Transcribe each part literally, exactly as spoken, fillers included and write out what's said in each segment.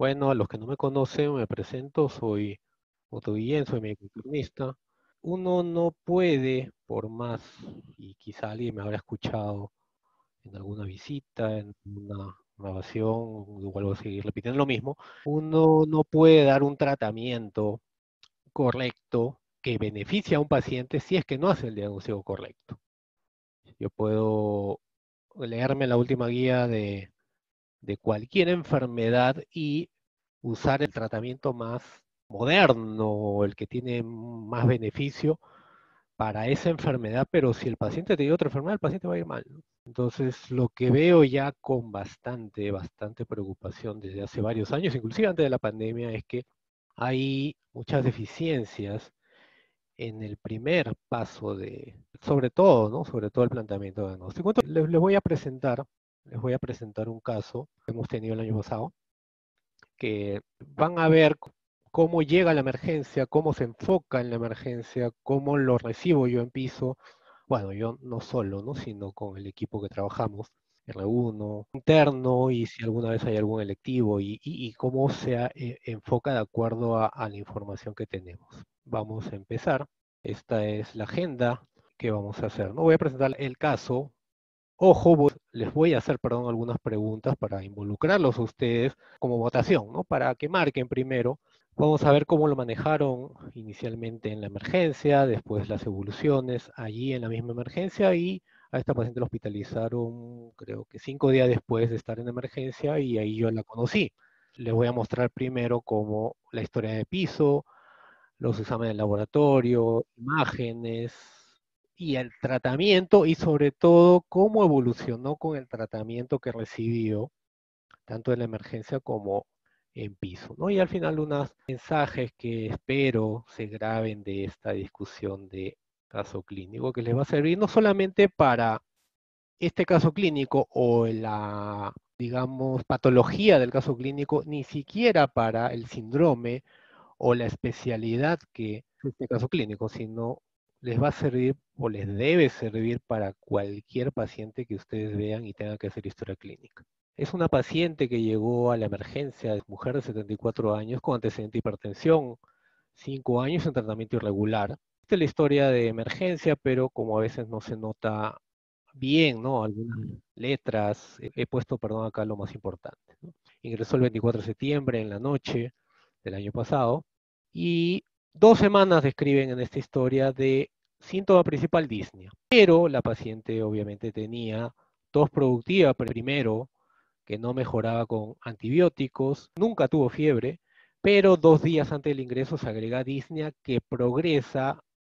Bueno, a los que no me conocen, me presento, soy Otto Guillén, soy médico internista. Uno no puede, por más, y quizá alguien me habrá escuchado en alguna visita, en una grabación, vuelvo a seguir repitiendo lo mismo, uno no puede dar un tratamiento correcto que beneficie a un paciente si es que no hace el diagnóstico correcto. Yo puedo leerme la última guía de, de cualquier enfermedad y usar el tratamiento más moderno o el que tiene más beneficio para esa enfermedad, pero si el paciente tiene otra enfermedad, el paciente va a ir mal, ¿no? Entonces, lo que veo ya con bastante, bastante preocupación desde hace varios años, inclusive antes de la pandemia, es que hay muchas deficiencias en el primer paso de, sobre todo, ¿no? Sobre todo el planteamiento diagnóstico. Entonces, les, les voy a presentar, les voy a presentar un caso que hemos tenido el año pasado, que van a ver cómo llega la emergencia, cómo se enfoca en la emergencia, cómo lo recibo yo en piso. Bueno, yo no solo, ¿no? Sino con el equipo que trabajamos, R uno, interno, y si alguna vez hay algún electivo, y, y- y cómo se a- eh, enfoca de acuerdo a, a la información que tenemos. Vamos a empezar. Esta es la agenda que vamos a hacer, ¿no? Voy a presentar el caso. Ojo, voy- les voy a hacer, perdón, algunas preguntas para involucrarlos a ustedes como votación, ¿no? Para que marquen primero. Vamos a ver cómo lo manejaron inicialmente en la emergencia, después las evoluciones allí en la misma emergencia, y a esta paciente la hospitalizaron, creo que cinco días después de estar en emergencia, y ahí yo la conocí. Les voy a mostrar primero cómo la historia de piso, los exámenes de laboratorio, imágenes y el tratamiento, y sobre todo cómo evolucionó con el tratamiento que recibió, tanto en la emergencia como en piso, ¿no? Y al final unos mensajes que espero se graben de esta discusión de caso clínico, que les va a servir no solamente para este caso clínico o la, digamos, patología del caso clínico, ni siquiera para el síndrome o la especialidad que es este caso clínico, sino les va a servir o les debe servir para cualquier paciente que ustedes vean y tengan que hacer historia clínica. Es una paciente que llegó a la emergencia, es mujer de setenta y cuatro años con antecedente de hipertensión, cinco años en tratamiento irregular. Esta es la historia de emergencia, pero como a veces no se nota bien, ¿no? Algunas letras, he, he puesto, perdón, acá lo más importante, ¿no? Ingresó el veinticuatro de septiembre en la noche del año pasado, y dos semanas describen en esta historia de síntoma principal disnea. Pero la paciente obviamente tenía tos productiva primero, que no mejoraba con antibióticos, nunca tuvo fiebre, pero dos días antes del ingreso se agrega disnea que progresa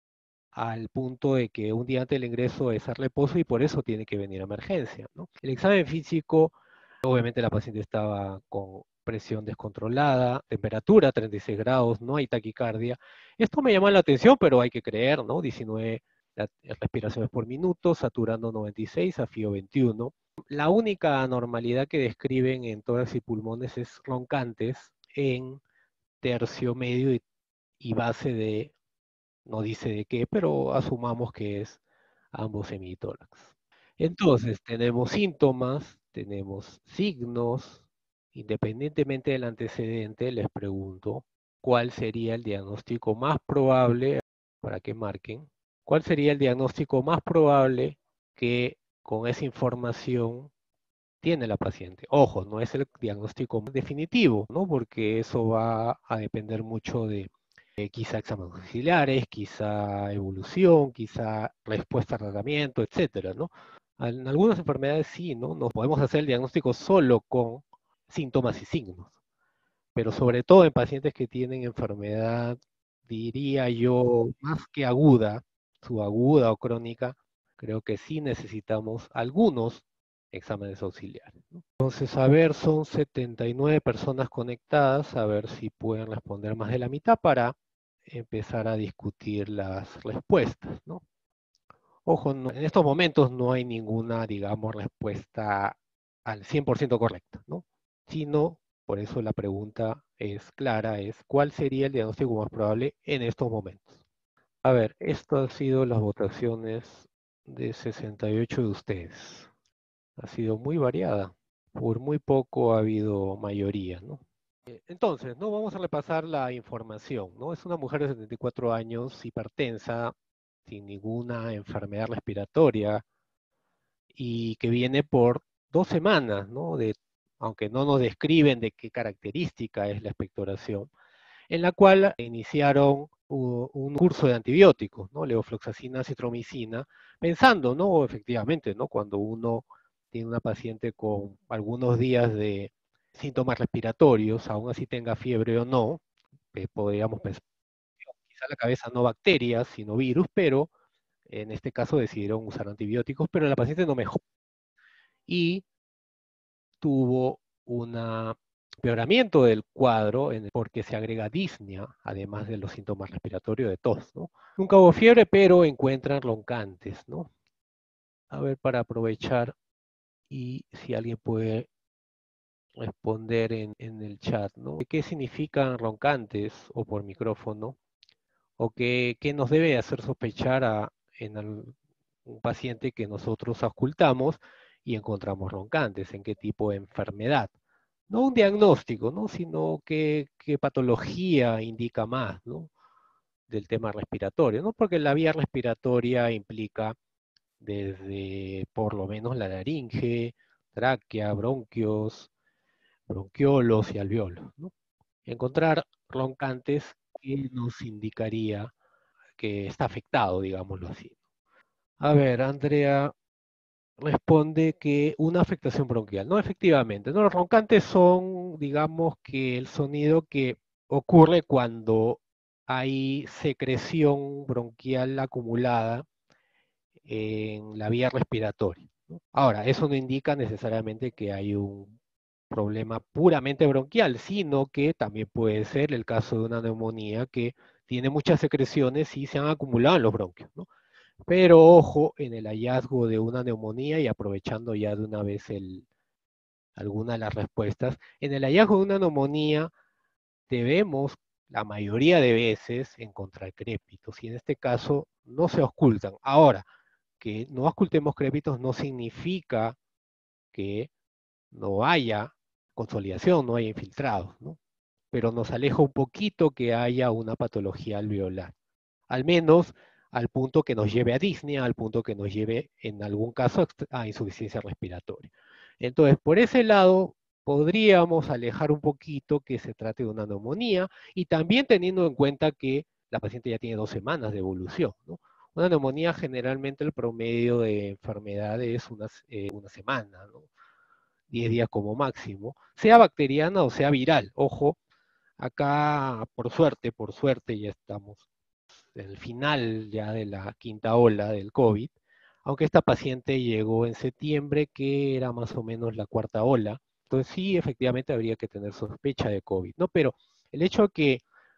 al punto de que un día antes del ingreso es a reposo y por eso tiene que venir a emergencia, ¿no? El examen físico, obviamente la paciente estaba con presión descontrolada, temperatura treinta y seis grados, no hay taquicardia. Esto me llama la atención, pero hay que creer, ¿no? diecinueve respiraciones por minuto, saturando noventa y seis, afío veintiuno. La única anormalidad que describen en tórax y pulmones es roncantes en tercio medio y, y base de, no dice de qué, pero asumamos que es ambos hemitórax. Entonces, tenemos síntomas, tenemos signos, independientemente del antecedente, les pregunto, ¿cuál sería el diagnóstico más probable, para que marquen, cuál sería el diagnóstico más probable que con esa información tiene la paciente? Ojo, no es el diagnóstico definitivo, ¿no? Porque eso va a depender mucho de eh, quizá exámenes auxiliares, quizá evolución, quizá respuesta al tratamiento, etcétera, ¿no? En algunas enfermedades sí, ¿no? Nos podemos hacer el diagnóstico solo con síntomas y signos, pero sobre todo en pacientes que tienen enfermedad, diría yo, más que aguda, subaguda o crónica, creo que sí necesitamos algunos exámenes auxiliares, ¿no? Entonces, a ver, son setenta y nueve personas conectadas, a ver si pueden responder más de la mitad para empezar a discutir las respuestas, ¿no? Ojo, no- en estos momentos no hay ninguna, digamos, respuesta al cien por ciento correcta, ¿no? Sino, por eso la pregunta es clara, es ¿cuál sería el diagnóstico más probable en estos momentos? A ver, esto han sido las votaciones de sesenta y ocho de ustedes. Ha sido muy variada. Por muy poco ha habido mayoría, ¿no? entonces, ¿no? Vamos a repasar la información, ¿no? Es una mujer de setenta y cuatro años, hipertensa, sin ninguna enfermedad respiratoria y que viene por dos semanas, ¿no? De, aunque no nos describen de qué característica es la expectoración, en la cual iniciaron u- un curso de antibióticos, ¿no? Levofloxacina, citromicina, pensando, ¿no? Efectivamente, ¿no? Cuando uno tiene una paciente con algunos días de síntomas respiratorios, aún así tenga fiebre o no, eh, podríamos pensar, quizá la cabeza no bacterias, sino virus, pero en este caso decidieron usar antibióticos, pero la paciente no mejoró y tuvo un empeoramiento del cuadro en- porque se agrega disnea, además de los síntomas respiratorios de tos, ¿no? Nunca hubo fiebre, pero encuentran roncantes, ¿no? A ver, para aprovechar y si alguien puede responder en, en el chat, ¿no? ¿Qué significan roncantes o por micrófono? ¿O qué, qué nos debe hacer sospechar a, en al- un paciente que nosotros auscultamos y encontramos roncantes? ¿En qué tipo de enfermedad? No un diagnóstico, ¿no? Sino qué, qué patología indica más, ¿no? Del tema respiratorio, ¿no? Porque la vía respiratoria implica desde por lo menos la laringe, tráquea, bronquios, bronquiolos y alveolos, ¿no? Encontrar roncantes que nos indicaría que está afectado, digámoslo así. A ver, Andrea responde que una afectación bronquial. No, efectivamente, no, los roncantes son, digamos, que el sonido que ocurre cuando hay secreción bronquial acumulada en la vía respiratoria, ¿no? Ahora, eso no indica necesariamente que hay un problema puramente bronquial, sino que también puede ser el caso de una neumonía que tiene muchas secreciones y se han acumulado en los bronquios, ¿no? Pero ojo en el hallazgo de una neumonía y aprovechando ya de una vez el, alguna de las respuestas, en el hallazgo de una neumonía debemos la mayoría de veces encontrar crépitos y en este caso no se ocultan. Ahora, que no ocultemos crépitos no significa que no haya consolidación, no haya infiltrados, ¿no? Pero nos aleja un poquito que haya una patología alveolar. Al menos al punto que nos lleve a disnea, al punto que nos lleve en algún caso a insuficiencia respiratoria. Entonces, por ese lado, podríamos alejar un poquito que se trate de una neumonía y también teniendo en cuenta que la paciente ya tiene dos semanas de evolución, ¿no? Una neumonía generalmente el promedio de enfermedad es una, eh, una semana, ¿no? diez días como máximo, sea bacteriana o sea viral. Ojo, acá por suerte, por suerte ya estamos en el final ya de la quinta ola del COVID, aunque esta paciente llegó en septiembre, que era más o menos la cuarta ola. Entonces sí, efectivamente habría que tener sospecha de COVID, ¿no? Pero el hecho de que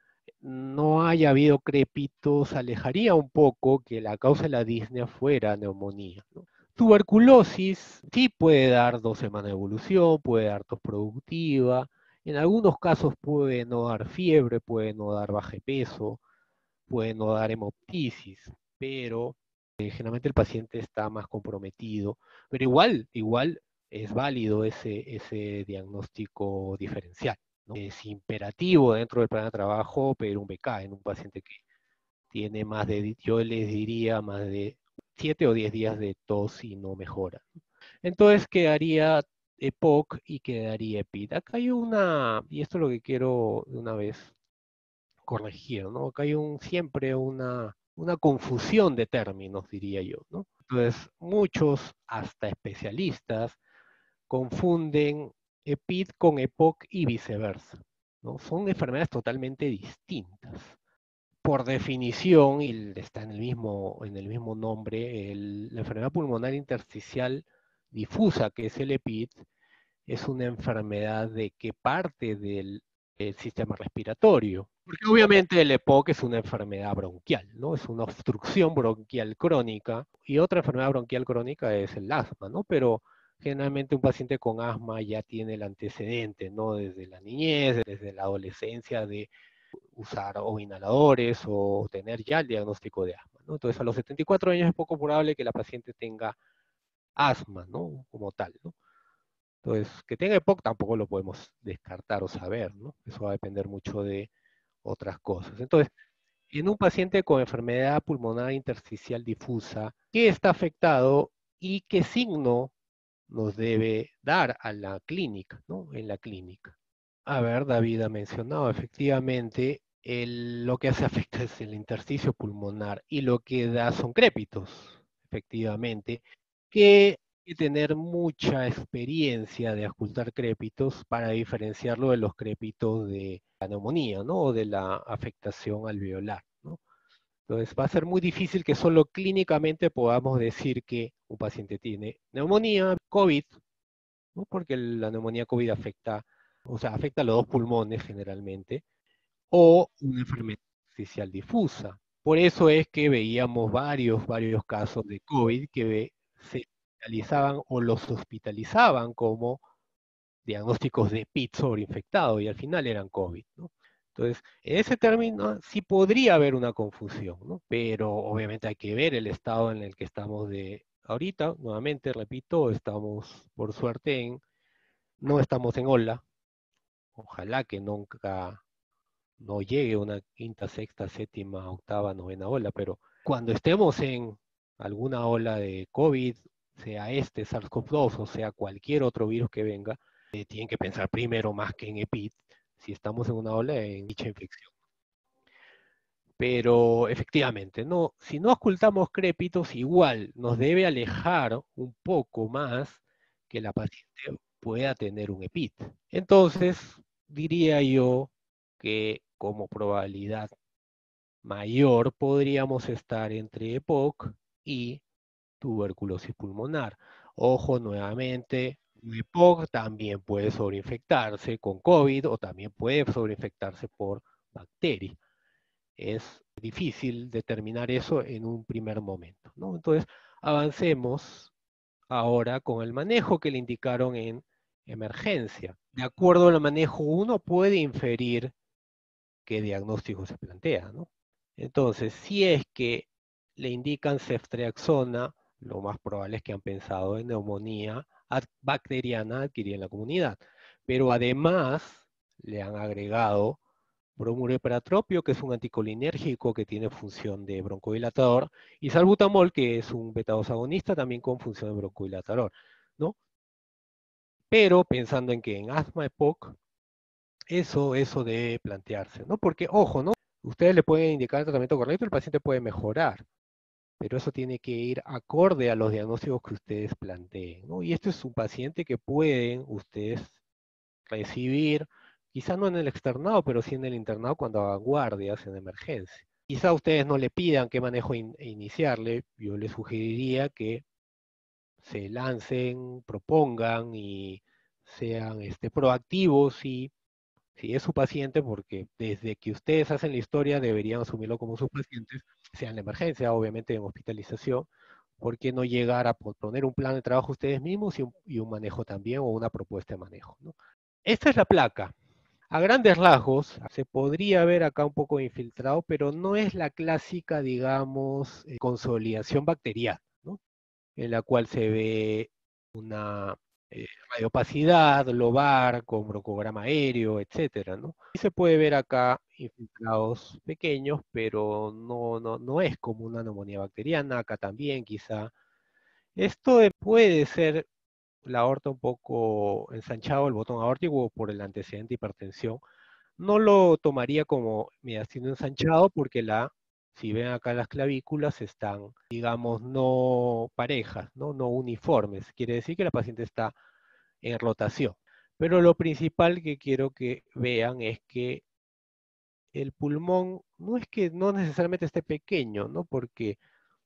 no haya habido crépitos alejaría un poco que la causa de la disnea fuera neumonía, ¿no? Tuberculosis sí puede dar dos semanas de evolución, puede dar tos productiva, en algunos casos puede no dar fiebre, puede no dar baje peso, puede no dar hemoptisis, pero eh, generalmente el paciente está más comprometido, pero igual, igual es válido ese, ese diagnóstico diferencial, ¿no? Es imperativo dentro del plan de trabajo pedir un B K en un paciente que tiene más de, yo les diría, más de siete o diez días de tos y no mejora. Entonces quedaría EPOC y quedaría EPID. Acá hay una, y esto es lo que quiero de una vez corregir, ¿no? Acá hay un, siempre una, una confusión de términos, diría yo, ¿no? Entonces, muchos, hasta especialistas, confunden EPID con EPOC y viceversa, ¿no? Son enfermedades totalmente distintas. Por definición, y está en el mismo, en el mismo nombre, el- la enfermedad pulmonar intersticial difusa, que es el EPID, es una enfermedad de qué parte del el sistema respiratorio. Porque obviamente el EPOC es una enfermedad bronquial, ¿no? Es una obstrucción bronquial crónica y otra enfermedad bronquial crónica es el asma, ¿no? Pero generalmente un paciente con asma ya tiene el antecedente, ¿no? Desde la niñez, desde la adolescencia de usar o inhaladores o tener ya el diagnóstico de asma, ¿no? Entonces a los setenta y cuatro años es poco probable que la paciente tenga asma, ¿no? Como tal, ¿no? Entonces, que tenga EPOC tampoco lo podemos descartar o saber, ¿no? Eso va a depender mucho de otras cosas. Entonces, en un paciente con enfermedad pulmonar intersticial difusa, ¿qué está afectado y qué signo nos debe dar a la clínica, ¿no? En la clínica. A ver, David ha mencionado, efectivamente, el- lo que hace afecta es el intersticio pulmonar y lo que da son crépitos, efectivamente, que hay que tener mucha experiencia de ocultar crépitos para diferenciarlo de los crépitos de la neumonía, ¿no? O de la afectación alveolar, ¿no? Entonces va a ser muy difícil que solo clínicamente podamos decir que un paciente tiene neumonía, COVID, ¿no? Porque la neumonía COVID afecta, o sea, afecta a los dos pulmones generalmente, o una enfermedad intersticial difusa. Por eso es que veíamos varios, varios casos de COVID que se hospitalizaban o los hospitalizaban como diagnósticos de P I T sobreinfectado y al final eran COVID, ¿no? Entonces, en ese término sí podría haber una confusión, ¿no? Pero obviamente hay que ver el estado en el que estamos de ahorita. Nuevamente, repito, estamos por suerte en, no estamos en ola. Ojalá que nunca no llegue una quinta, sexta, séptima, octava, novena ola, pero cuando estemos en alguna ola de COVID, sea este SARS-CoV dos o sea cualquier otro virus que venga, eh, tienen que pensar primero más que en EPIT, si estamos en una ola en dicha infección. Pero efectivamente, no, si no ocultamos crépitos, igual nos debe alejar un poco más que la paciente pueda tener un EPIT. Entonces, diría yo que como probabilidad mayor podríamos estar entre EPOC y tuberculosis pulmonar. Ojo, nuevamente, EPOC también puede sobreinfectarse con COVID o también puede sobreinfectarse por bacteria. Es difícil determinar eso en un primer momento, ¿no? Entonces, avancemos ahora con el manejo que le indicaron en emergencia. De acuerdo al manejo, uno puede inferir qué diagnóstico se plantea, ¿no? Entonces, si es que le indican ceftriaxona, lo más probable es que han pensado en neumonía bacteriana adquirida en la comunidad. Pero además le han agregado bromuropratropio, que es un anticolinérgico que tiene función de broncodilatador, y salbutamol, que es un beta dos agonista también con función de broncodilatador, ¿no? Pero pensando en que en asma EPOC, eso, eso debe plantearse, ¿no? Porque, ojo, ¿no? Ustedes le pueden indicar el tratamiento correcto, el paciente puede mejorar, pero eso tiene que ir acorde a los diagnósticos que ustedes planteen, ¿no? Y este es un paciente que pueden ustedes recibir, quizá no en el externado, pero sí en el internado cuando hagan guardias en emergencia. Quizá ustedes no le pidan qué manejo in iniciarle, yo les sugeriría que se lancen, propongan y sean este, proactivos y si es su paciente, porque desde que ustedes hacen la historia deberían asumirlo como sus pacientes, sea en la emergencia, obviamente en hospitalización, ¿por qué no llegar a poner un plan de trabajo ustedes mismos y un, y un manejo también o una propuesta de manejo, ¿no? Esta es la placa. A grandes rasgos, se podría ver acá un poco infiltrado, pero no es la clásica, digamos, eh, consolidación bacteriana, ¿no? En la cual se ve una eh, radiopacidad lobar con broncograma aéreo, etcétera, ¿no? Y se puede ver acá infiltrados pequeños, pero no, no, no es como una neumonía bacteriana, acá también quizá. Esto eh, puede ser la aorta un poco ensanchado, el botón aórtico por el antecedente de hipertensión. No lo tomaría como mediastino ensanchado porque la, si ven acá las clavículas están, digamos, no parejas, ¿no? No uniformes. Quiere decir que la paciente está en rotación. Pero lo principal que quiero que vean es que el pulmón no es que no necesariamente esté pequeño, ¿no? Porque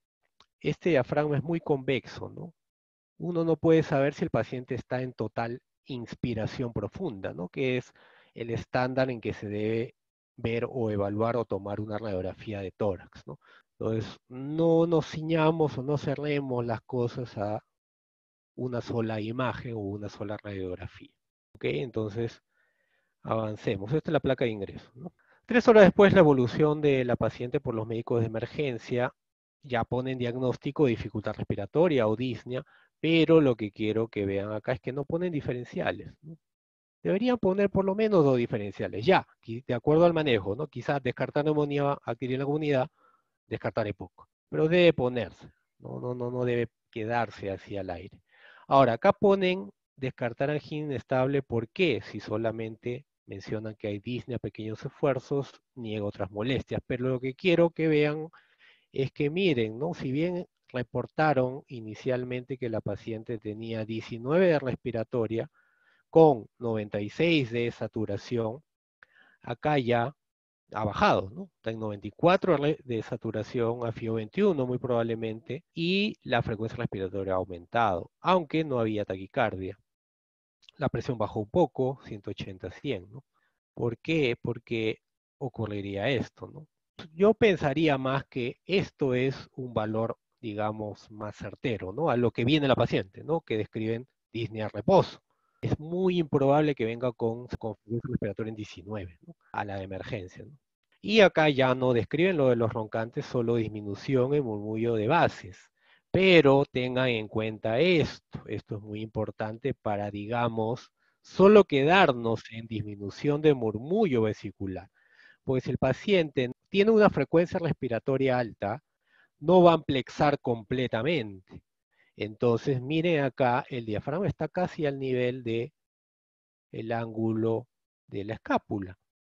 este diafragma es muy convexo, ¿no? Uno no puede saber si el paciente está en total inspiración profunda, ¿no? Que es el estándar en que se debe ver o evaluar o tomar una radiografía de tórax, ¿no? Entonces, no nos ciñamos o no cerremos las cosas a una sola imagen o una sola radiografía. ¿Ok? Entonces, avancemos. Esta es la placa de ingreso, ¿no? Tres horas después, la evolución de la paciente por los médicos de emergencia ya ponen diagnóstico de dificultad respiratoria o disnea, Pero lo que quiero que vean acá es que no ponen diferenciales, ¿no? Deberían poner por lo menos dos diferenciales, ya, de acuerdo al manejo, ¿no? Quizás descartar neumonía, adquirir la comunidad, descartar EPOC, pero debe ponerse, no, no, no, no debe quedarse así al aire. Ahora, acá ponen descartar angina inestable, ¿por qué? Si solamente mencionan que hay disnea, pequeños esfuerzos, niega otras molestias, pero lo que quiero que vean es que miren, ¿no? Si bien reportaron inicialmente que la paciente tenía diecinueve de respiratoria con noventa y seis de saturación, acá ya ha bajado, ¿no? Está en noventa y cuatro de saturación a F I O veintiuno muy probablemente, y la frecuencia respiratoria ha aumentado, aunque no había taquicardia. La presión bajó un poco, ciento ochenta a cien, ¿no? ¿Por qué? Porque ocurriría esto, ¿no? Yo pensaría más que esto es un valor, digamos, más certero, ¿no? A lo que viene la paciente, ¿no? Que describen disnea reposo. Es muy improbable que venga con frecuencia respiratoria en diecinueve, ¿no? A la de emergencia, ¿no? Y acá ya no describen lo de los roncantes, solo disminución en murmullo de bases. Pero tengan en cuenta esto, esto es muy importante para, digamos, solo quedarnos en disminución de murmullo vesicular. Porque si el paciente tiene una frecuencia respiratoria alta, no va a amplexar completamente. Entonces, miren acá, el diafragma está casi al nivel de el ángulo de la escápula.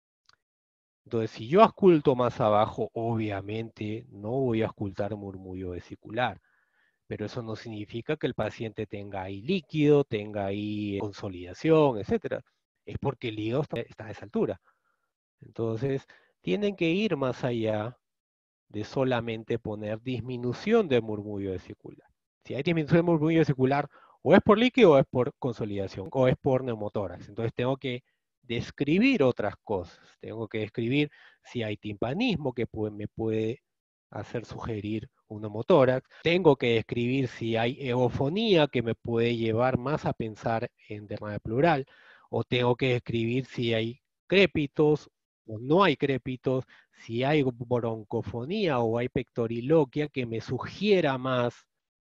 Entonces, si yo ausculto más abajo, obviamente no voy a auscultar murmullo vesicular, pero eso no significa que el paciente tenga ahí líquido, tenga ahí consolidación, etcétera. Es porque el hígado está a esa altura. Entonces, tienen que ir más allá de solamente poner disminución de murmullo vesicular. Si hay disminución de murmullo vesicular, o es por líquido o es por consolidación, o es por neumotórax. Entonces tengo que describir otras cosas. Tengo que describir si hay timpanismo que puede, me puede hacer sugerir un neumotórax. Tengo que describir si hay egofonía que me puede llevar más a pensar en derrame pleural. O tengo que describir si hay crépitos o no hay crépitos, si hay broncofonía o hay pectoriloquia que me sugiera más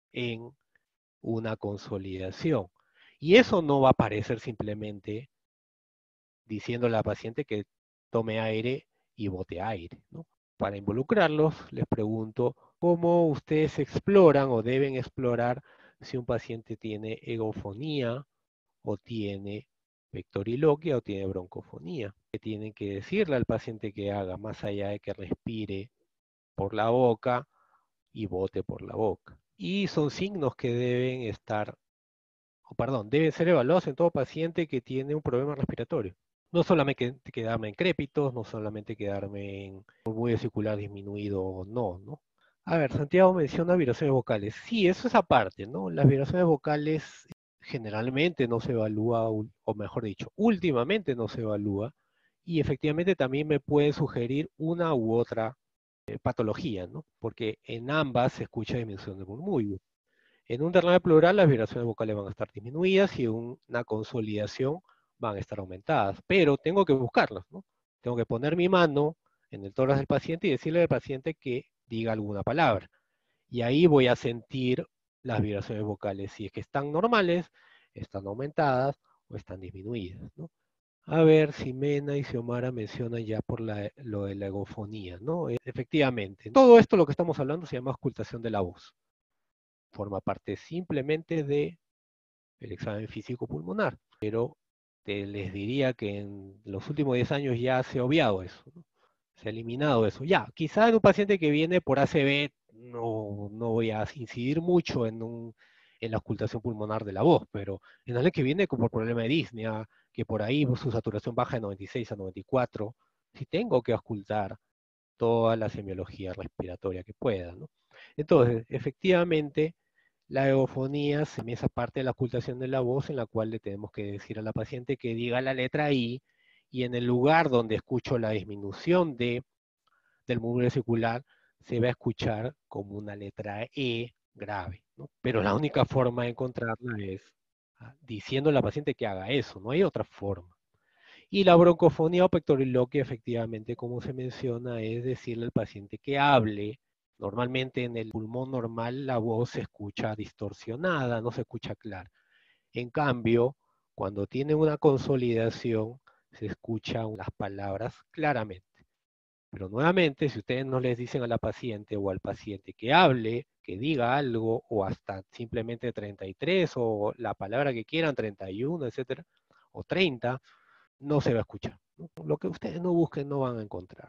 en una consolidación. Y eso no va a aparecer simplemente diciéndole a la paciente que tome aire y bote aire, ¿no? Para involucrarlos, les pregunto cómo ustedes exploran o deben explorar si un paciente tiene egofonía o tiene pectoriloquia o tiene broncofonía. ¿Qué tienen que decirle al paciente que haga, más allá de que respire por la boca y bote por la boca? Y son signos que deben estar, o perdón, deben ser evaluados en todo paciente que tiene un problema respiratorio. No solamente quedarme en crépitos, no solamente quedarme en murmullo vesicular disminuido o no, ¿no? A ver, Santiago menciona vibraciones vocales. Sí, eso es aparte, ¿no? Las vibraciones vocales generalmente no se evalúa, o mejor dicho, últimamente no se evalúa, y efectivamente también me puede sugerir una u otra eh, patología, ¿no? Porque en ambas se escucha disminución de murmullo. En un derrame pleural las vibraciones vocales van a estar disminuidas y en una consolidación van a estar aumentadas, pero tengo que buscarlas, ¿no? Tengo que poner mi mano en el tórax del paciente y decirle al paciente que diga alguna palabra. Y ahí voy a sentir las vibraciones vocales, si es que están normales, están aumentadas o están disminuidas, ¿no? A ver si Mena y Xiomara mencionan ya por la, lo de la egofonía, ¿no? E, efectivamente, todo esto lo que estamos hablando se llama auscultación de la voz. Forma parte simplemente de el examen físico pulmonar, pero te les diría que en los últimos diez años ya se ha obviado eso, ¿no? Se ha eliminado eso. Ya, quizá en un paciente que viene por A C V no, no voy a incidir mucho en, un, en la ocultación pulmonar de la voz, pero en alguien que viene por problema de disnea, que por ahí su saturación baja de noventa y seis a noventa y cuatro, sí tengo que ocultar toda la semiología respiratoria que pueda, ¿no? Entonces, efectivamente, la eufonía se esa parte de la ocultación de la voz en la cual le tenemos que decir a la paciente que diga la letra I y en el lugar donde escucho la disminución de, del murmullo vesicular se va a escuchar como una letra E grave, ¿no? Pero la única forma de encontrarla es ah, diciendo a la paciente que haga eso, no hay otra forma. Y la broncofonía o pectoriloquia, efectivamente, como se menciona, es decirle al paciente que hable Normalmente en el pulmón normal la voz se escucha distorsionada, no se escucha clara. En cambio, cuando tiene una consolidación, se escuchan las palabras claramente. Pero nuevamente, si ustedes no les dicen a la paciente o al paciente que hable, que diga algo, o hasta simplemente treinta y tres, o la palabra que quieran, treinta y uno, etcétera, o treinta, no se va a escuchar, ¿no? Lo que ustedes no busquen no van a encontrar.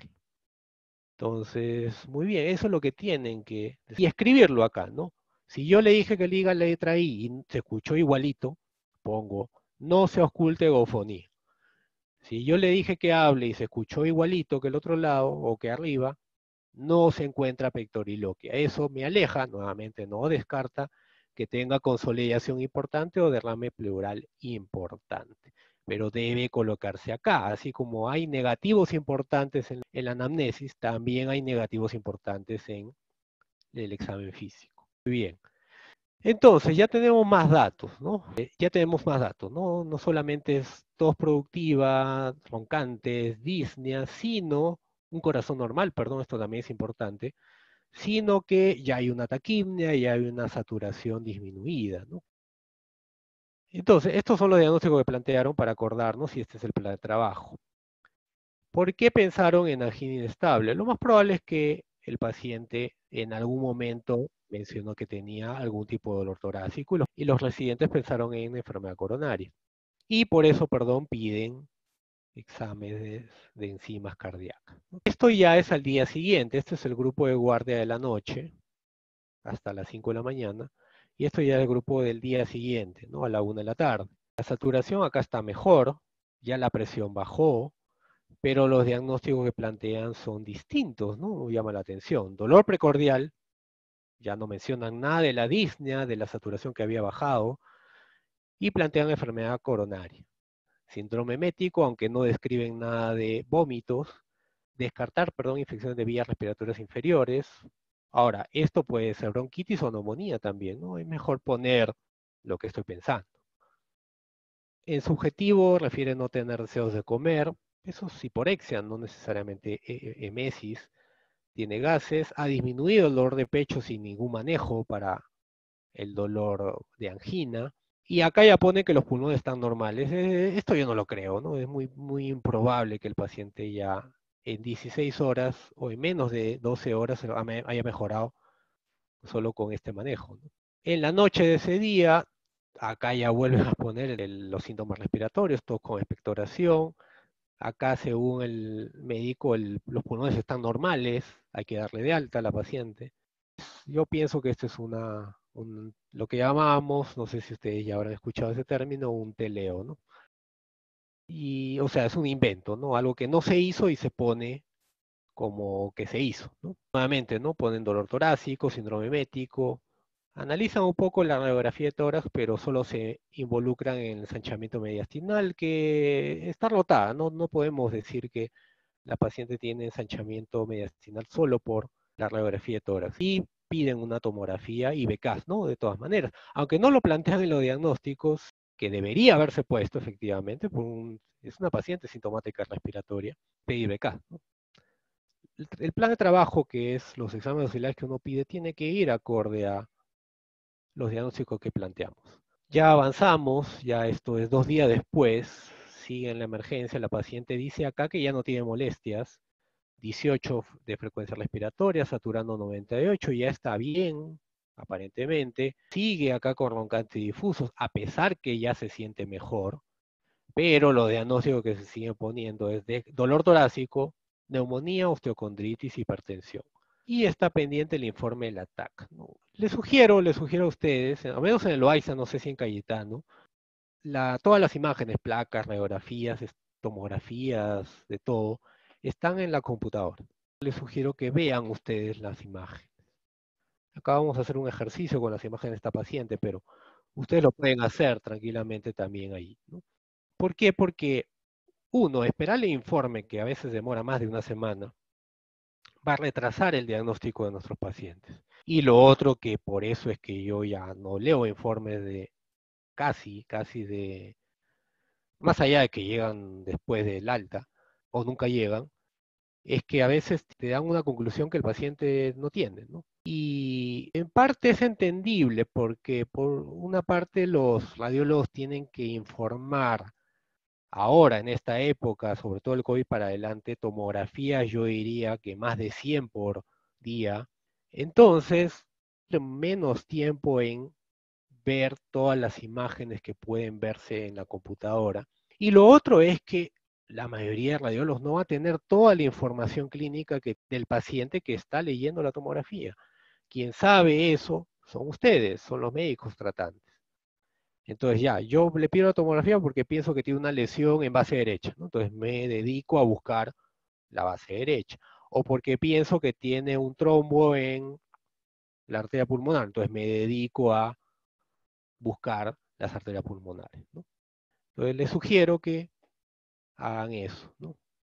Entonces, muy bien, eso es lo que tienen que... Y escribirlo acá, ¿no? Si yo le dije que diga la letra I y se escuchó igualito, pongo, no se oculte gofonía. Si yo le dije que hable y se escuchó igualito que el otro lado o que arriba, no se encuentra pectoriloquia. Eso me aleja, nuevamente no descarta, que tenga consolidación importante o derrame pleural importante. Pero debe colocarse acá, así como hay negativos importantes en, en la anamnesis, también hay negativos importantes en el examen físico. Muy bien. Entonces, ya tenemos más datos, ¿no? Eh, ya tenemos más datos, ¿no? No solamente es tos productiva, roncantes, disnea, sino un corazón normal, perdón, esto también es importante, sino que ya hay una taquipnea, ya hay una saturación disminuida, ¿no? Entonces, estos son los diagnósticos que plantearon para acordarnos si este es el plan de trabajo. ¿Por qué pensaron en angina inestable? Lo más probable es que el paciente en algún momento mencionó que tenía algún tipo de dolor torácico y los, y los residentes pensaron en enfermedad coronaria. Y por eso, perdón, piden exámenes de enzimas cardíacas, ¿no? Esto ya es al día siguiente, este es el grupo de guardia de la noche, hasta las cinco de la mañana, y esto ya es el grupo del día siguiente, ¿no? A la una de la tarde. La saturación acá está mejor, ya la presión bajó, pero los diagnósticos que plantean son distintos, ¿no? Llama la atención. Dolor precordial, ya no mencionan nada de la disnea, de la saturación que había bajado, y plantean enfermedad coronaria. Síndrome mético, aunque no describen nada de vómitos. Descartar, perdón, infecciones de vías respiratorias inferiores. Ahora, esto puede ser bronquitis o neumonía también, ¿no? Es mejor poner lo que estoy pensando. En subjetivo refiere no tener deseos de comer, eso es hiporexia, no necesariamente emesis. Tiene gases, ha disminuido el dolor de pecho sin ningún manejo para el dolor de angina. Y acá ya pone que los pulmones están normales. Eh, esto yo no lo creo, ¿no? Es muy, muy improbable que el paciente ya en dieciséis horas o en menos de doce horas haya mejorado solo con este manejo, ¿no? En la noche de ese día, acá ya vuelven a poner el, los síntomas respiratorios, tos con expectoración. Acá, según el médico, el, los pulmones están normales, hay que darle de alta a la paciente. Yo pienso que esto es una, un, lo que llamamos, no sé si ustedes ya habrán escuchado ese término, un teleo, ¿no? Y, o sea, es un invento, ¿no? Algo que no se hizo y se pone como que se hizo, ¿no? Nuevamente, ¿no? Ponen dolor torácico, síndrome mético, analizan un poco la radiografía de tórax, pero solo se involucran en el ensanchamiento mediastinal, que está rotada, ¿no? No podemos decir que la paciente tiene ensanchamiento mediastinal solo por la radiografía de tórax. Y piden una tomografía y B C A S, ¿no? De todas maneras. Aunque no lo plantean en los diagnósticos, que debería haberse puesto efectivamente, por un, es una paciente sintomática respiratoria, pedir B C A S, ¿no? El, el plan de trabajo, que es los exámenes auxiliares que uno pide, tiene que ir acorde a los diagnósticos que planteamos. Ya avanzamos, ya esto es dos días después, sigue en la emergencia, la paciente dice acá que ya no tiene molestias, dieciocho de frecuencia respiratoria, saturando noventa y ocho, ya está bien, aparentemente. Sigue acá con roncantes difusos, a pesar que ya se siente mejor, pero los diagnósticos que se siguen poniendo es de dolor torácico, neumonía, osteocondritis, hipertensión. Y está pendiente el informe del ataque, ¿no? Les sugiero, les sugiero a ustedes, al menos en el Loaiza, no sé si en Cayetano, la, todas las imágenes, placas, radiografías, tomografías, de todo, están en la computadora. Les sugiero que vean ustedes las imágenes. Acá vamos a hacer un ejercicio con las imágenes de esta paciente, pero ustedes lo pueden hacer tranquilamente también ahí, ¿no? ¿Por qué? Porque, uno, esperar el informe, que a veces demora más de una semana, va a retrasar el diagnóstico de nuestros pacientes. Y lo otro, que por eso es que yo ya no leo informes de casi, casi de, más allá de que llegan después del alta, o nunca llegan, es que a veces te dan una conclusión que el paciente no tiene, ¿no? Y en parte es entendible porque por una parte los radiólogos tienen que informar ahora en esta época, sobre todo el COVID para adelante, tomografías yo diría que más de cien por día. Entonces, menos tiempo en ver todas las imágenes que pueden verse en la computadora. Y lo otro es que la mayoría de radiólogos no va a tener toda la información clínica que, del paciente que está leyendo la tomografía. Quien sabe eso son ustedes, son los médicos tratantes. Entonces ya, yo le pido la tomografía porque pienso que tiene una lesión en base derecha, ¿no? Entonces me dedico a buscar la base derecha. O porque pienso que tiene un trombo en la arteria pulmonar, entonces me dedico a buscar las arterias pulmonares, ¿no? Entonces les sugiero que hagan eso, ¿no?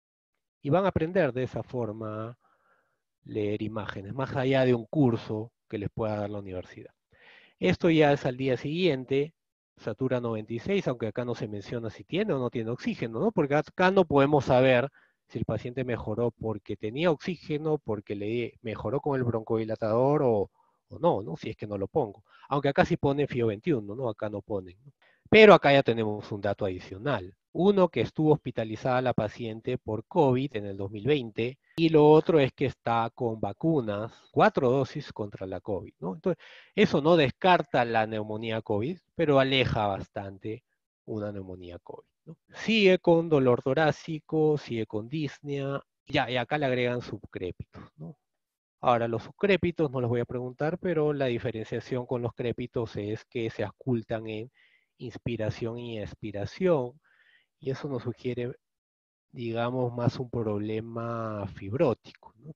Y van a aprender de esa forma a leer imágenes, más allá de un curso que les pueda dar la universidad. Esto ya es al día siguiente, satura noventa y seis, aunque acá no se menciona si tiene o no tiene oxígeno, ¿no? Porque acá no podemos saber si el paciente mejoró porque tenía oxígeno, porque le mejoró con el broncodilatador o, o no, ¿no? Si es que no lo pongo. Aunque acá sí pone FIO veintiuno, ¿no? Acá no ponen, ¿no? Pero acá ya tenemos un dato adicional. Uno, que estuvo hospitalizada la paciente por COVID en el dos mil veinte, y lo otro es que está con vacunas, cuatro dosis contra la COVID, ¿no? Entonces, eso no descarta la neumonía COVID, pero aleja bastante una neumonía COVID, ¿no? Sigue con dolor torácico, sigue con disnea, ya, y acá le agregan subcrépitos, ¿no? Ahora, los subcrépitos no los voy a preguntar, pero la diferenciación con los crépitos es que se ocultan en inspiración y expiración, y eso nos sugiere, digamos, más un problema fibrótico, ¿no?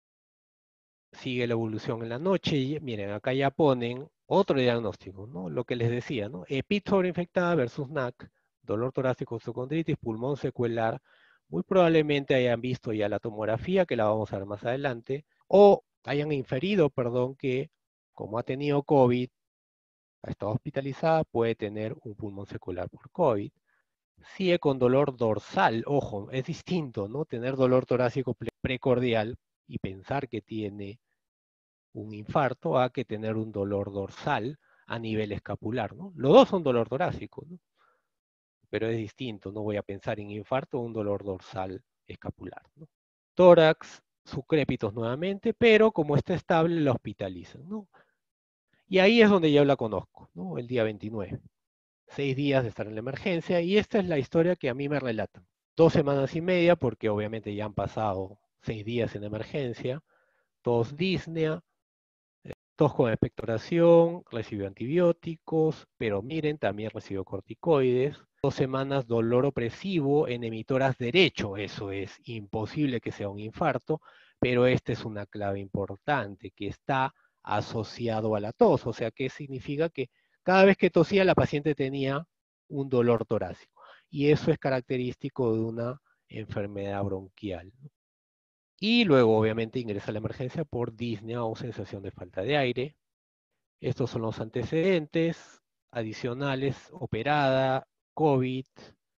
Sigue la evolución en la noche, y miren, acá ya ponen otro diagnóstico, ¿no? Lo que les decía, ¿no? Epit sobreinfectada versus N A C, dolor torácico, osteocondritis, pulmón secuelar, muy probablemente hayan visto ya la tomografía, que la vamos a ver más adelante, o hayan inferido, perdón, que como ha tenido COVID, ha estado hospitalizada, puede tener un pulmón secular por COVID. Sigue con dolor dorsal, ojo, es distinto, ¿no? Tener dolor torácico precordial y pensar que tiene un infarto a que tener un dolor dorsal a nivel escapular, ¿no? Los dos son dolor torácico, ¿no? Pero es distinto, no voy a pensar en infarto o un dolor dorsal escapular, ¿no? Tórax, subcrépitos nuevamente, pero como está estable la hospitalizan, ¿no? Y ahí es donde yo la conozco, ¿no? El día veintinueve. Seis días de estar en la emergencia y esta es la historia que a mí me relatan. Dos semanas y media, porque obviamente ya han pasado seis días en emergencia, tos disnea, tos con expectoración, recibió antibióticos, pero miren, también recibió corticoides. Dos semanas dolor opresivo en emitoras derecho, eso es imposible que sea un infarto, pero esta es una clave importante, que está asociado a la tos, o sea, que significa que cada vez que tosía la paciente tenía un dolor torácico, y eso es característico de una enfermedad bronquial. Y luego, obviamente, ingresa a la emergencia por disnea o sensación de falta de aire. Estos son los antecedentes adicionales: operada, COVID,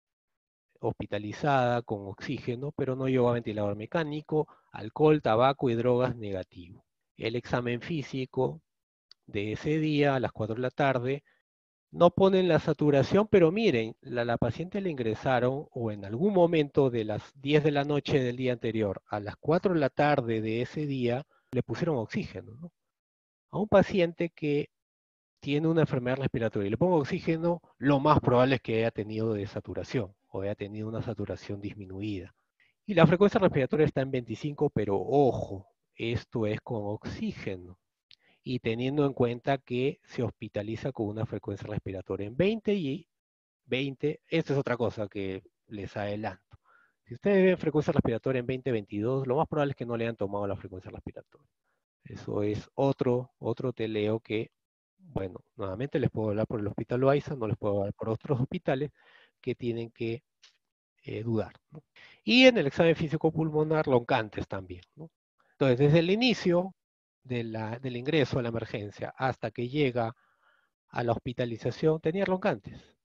hospitalizada con oxígeno, pero no llevó a ventilador mecánico, alcohol, tabaco y drogas negativo. El examen físico de ese día a las cuatro de la tarde no ponen la saturación, pero miren, la, la paciente le ingresaron o en algún momento de las diez de la noche del día anterior a las cuatro de la tarde de ese día le pusieron oxígeno, ¿no? A un paciente que tiene una enfermedad respiratoria y le pongo oxígeno, lo más probable es que haya tenido desaturación o haya tenido una saturación disminuida. Y la frecuencia respiratoria está en veinticinco, pero ojo, esto es con oxígeno. Y teniendo en cuenta que se hospitaliza con una frecuencia respiratoria en veinte y veinte, esto es otra cosa que les adelanto. Si ustedes ven frecuencia respiratoria en veinte, veintidós, lo más probable es que no le hayan tomado la frecuencia respiratoria. Eso es otro, otro teleo que, bueno, nuevamente les puedo hablar por el Hospital Loaiza, no les puedo hablar por otros hospitales que tienen que eh, dudar, ¿no? Y en el examen físico pulmonar, loncantes también, ¿no? Entonces, desde el inicio de la, del ingreso a la emergencia hasta que llega a la hospitalización, tenía roncantes.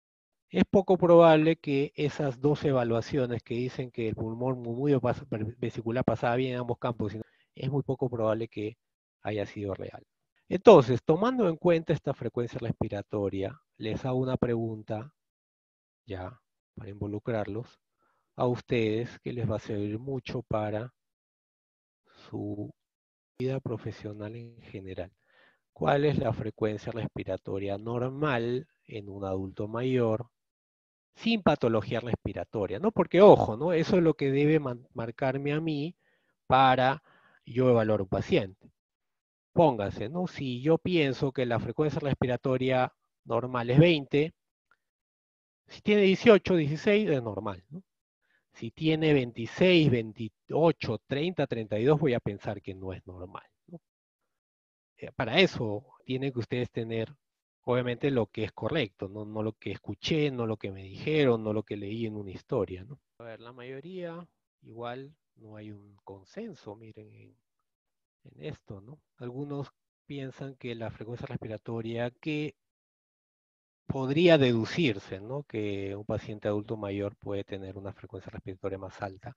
es poco probable que esas dos evaluaciones que dicen que el pulmón muy vesicular pasaba bien en ambos campos, es muy poco probable que haya sido real. Entonces, tomando en cuenta esta frecuencia respiratoria, les hago una pregunta, ya, para involucrarlos, a ustedes, que les va a servir mucho para su vida profesional en general. ¿Cuál es la frecuencia respiratoria normal en un adulto mayor sin patología respiratoria? ¿No? Porque, ojo, ¿no? Eso es lo que debe marcarme a mí para yo evaluar un paciente. Póngase, ¿no? Si yo pienso que la frecuencia respiratoria normal es veinte, si tiene dieciocho, dieciséis es normal, ¿no? Si tiene veintiséis, veintiocho, treinta, treinta y dos, voy a pensar que no es normal, ¿no? Eh, Para eso tienen que ustedes tener, obviamente, lo que es correcto, ¿no? No lo que escuché, no lo que me dijeron, no lo que leí en una historia, ¿no? A ver, la mayoría, igual, no hay un consenso, miren, en, en esto, ¿no? Algunos piensan que la frecuencia respiratoria que podría deducirse, ¿no? Que un paciente adulto mayor puede tener una frecuencia respiratoria más alta,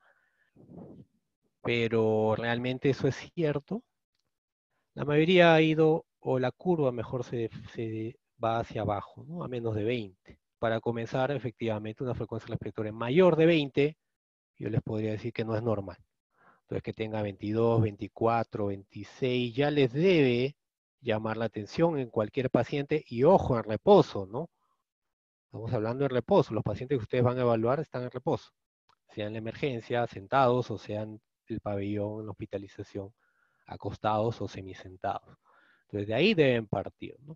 pero realmente eso es cierto. La mayoría ha ido, o la curva mejor se, se va hacia abajo, ¿no? A menos de veinte. Para comenzar, efectivamente, una frecuencia respiratoria mayor de veinte, yo les podría decir que no es normal. Entonces, que tenga veintidós, veinticuatro, veintiséis, ya les debe llamar la atención en cualquier paciente, y ojo, en reposo, ¿no? Estamos hablando de reposo. Los pacientes que ustedes van a evaluar están en reposo, sean en la emergencia, sentados, o sean el pabellón, en la hospitalización, acostados o semisentados. Entonces de ahí deben partir, ¿no?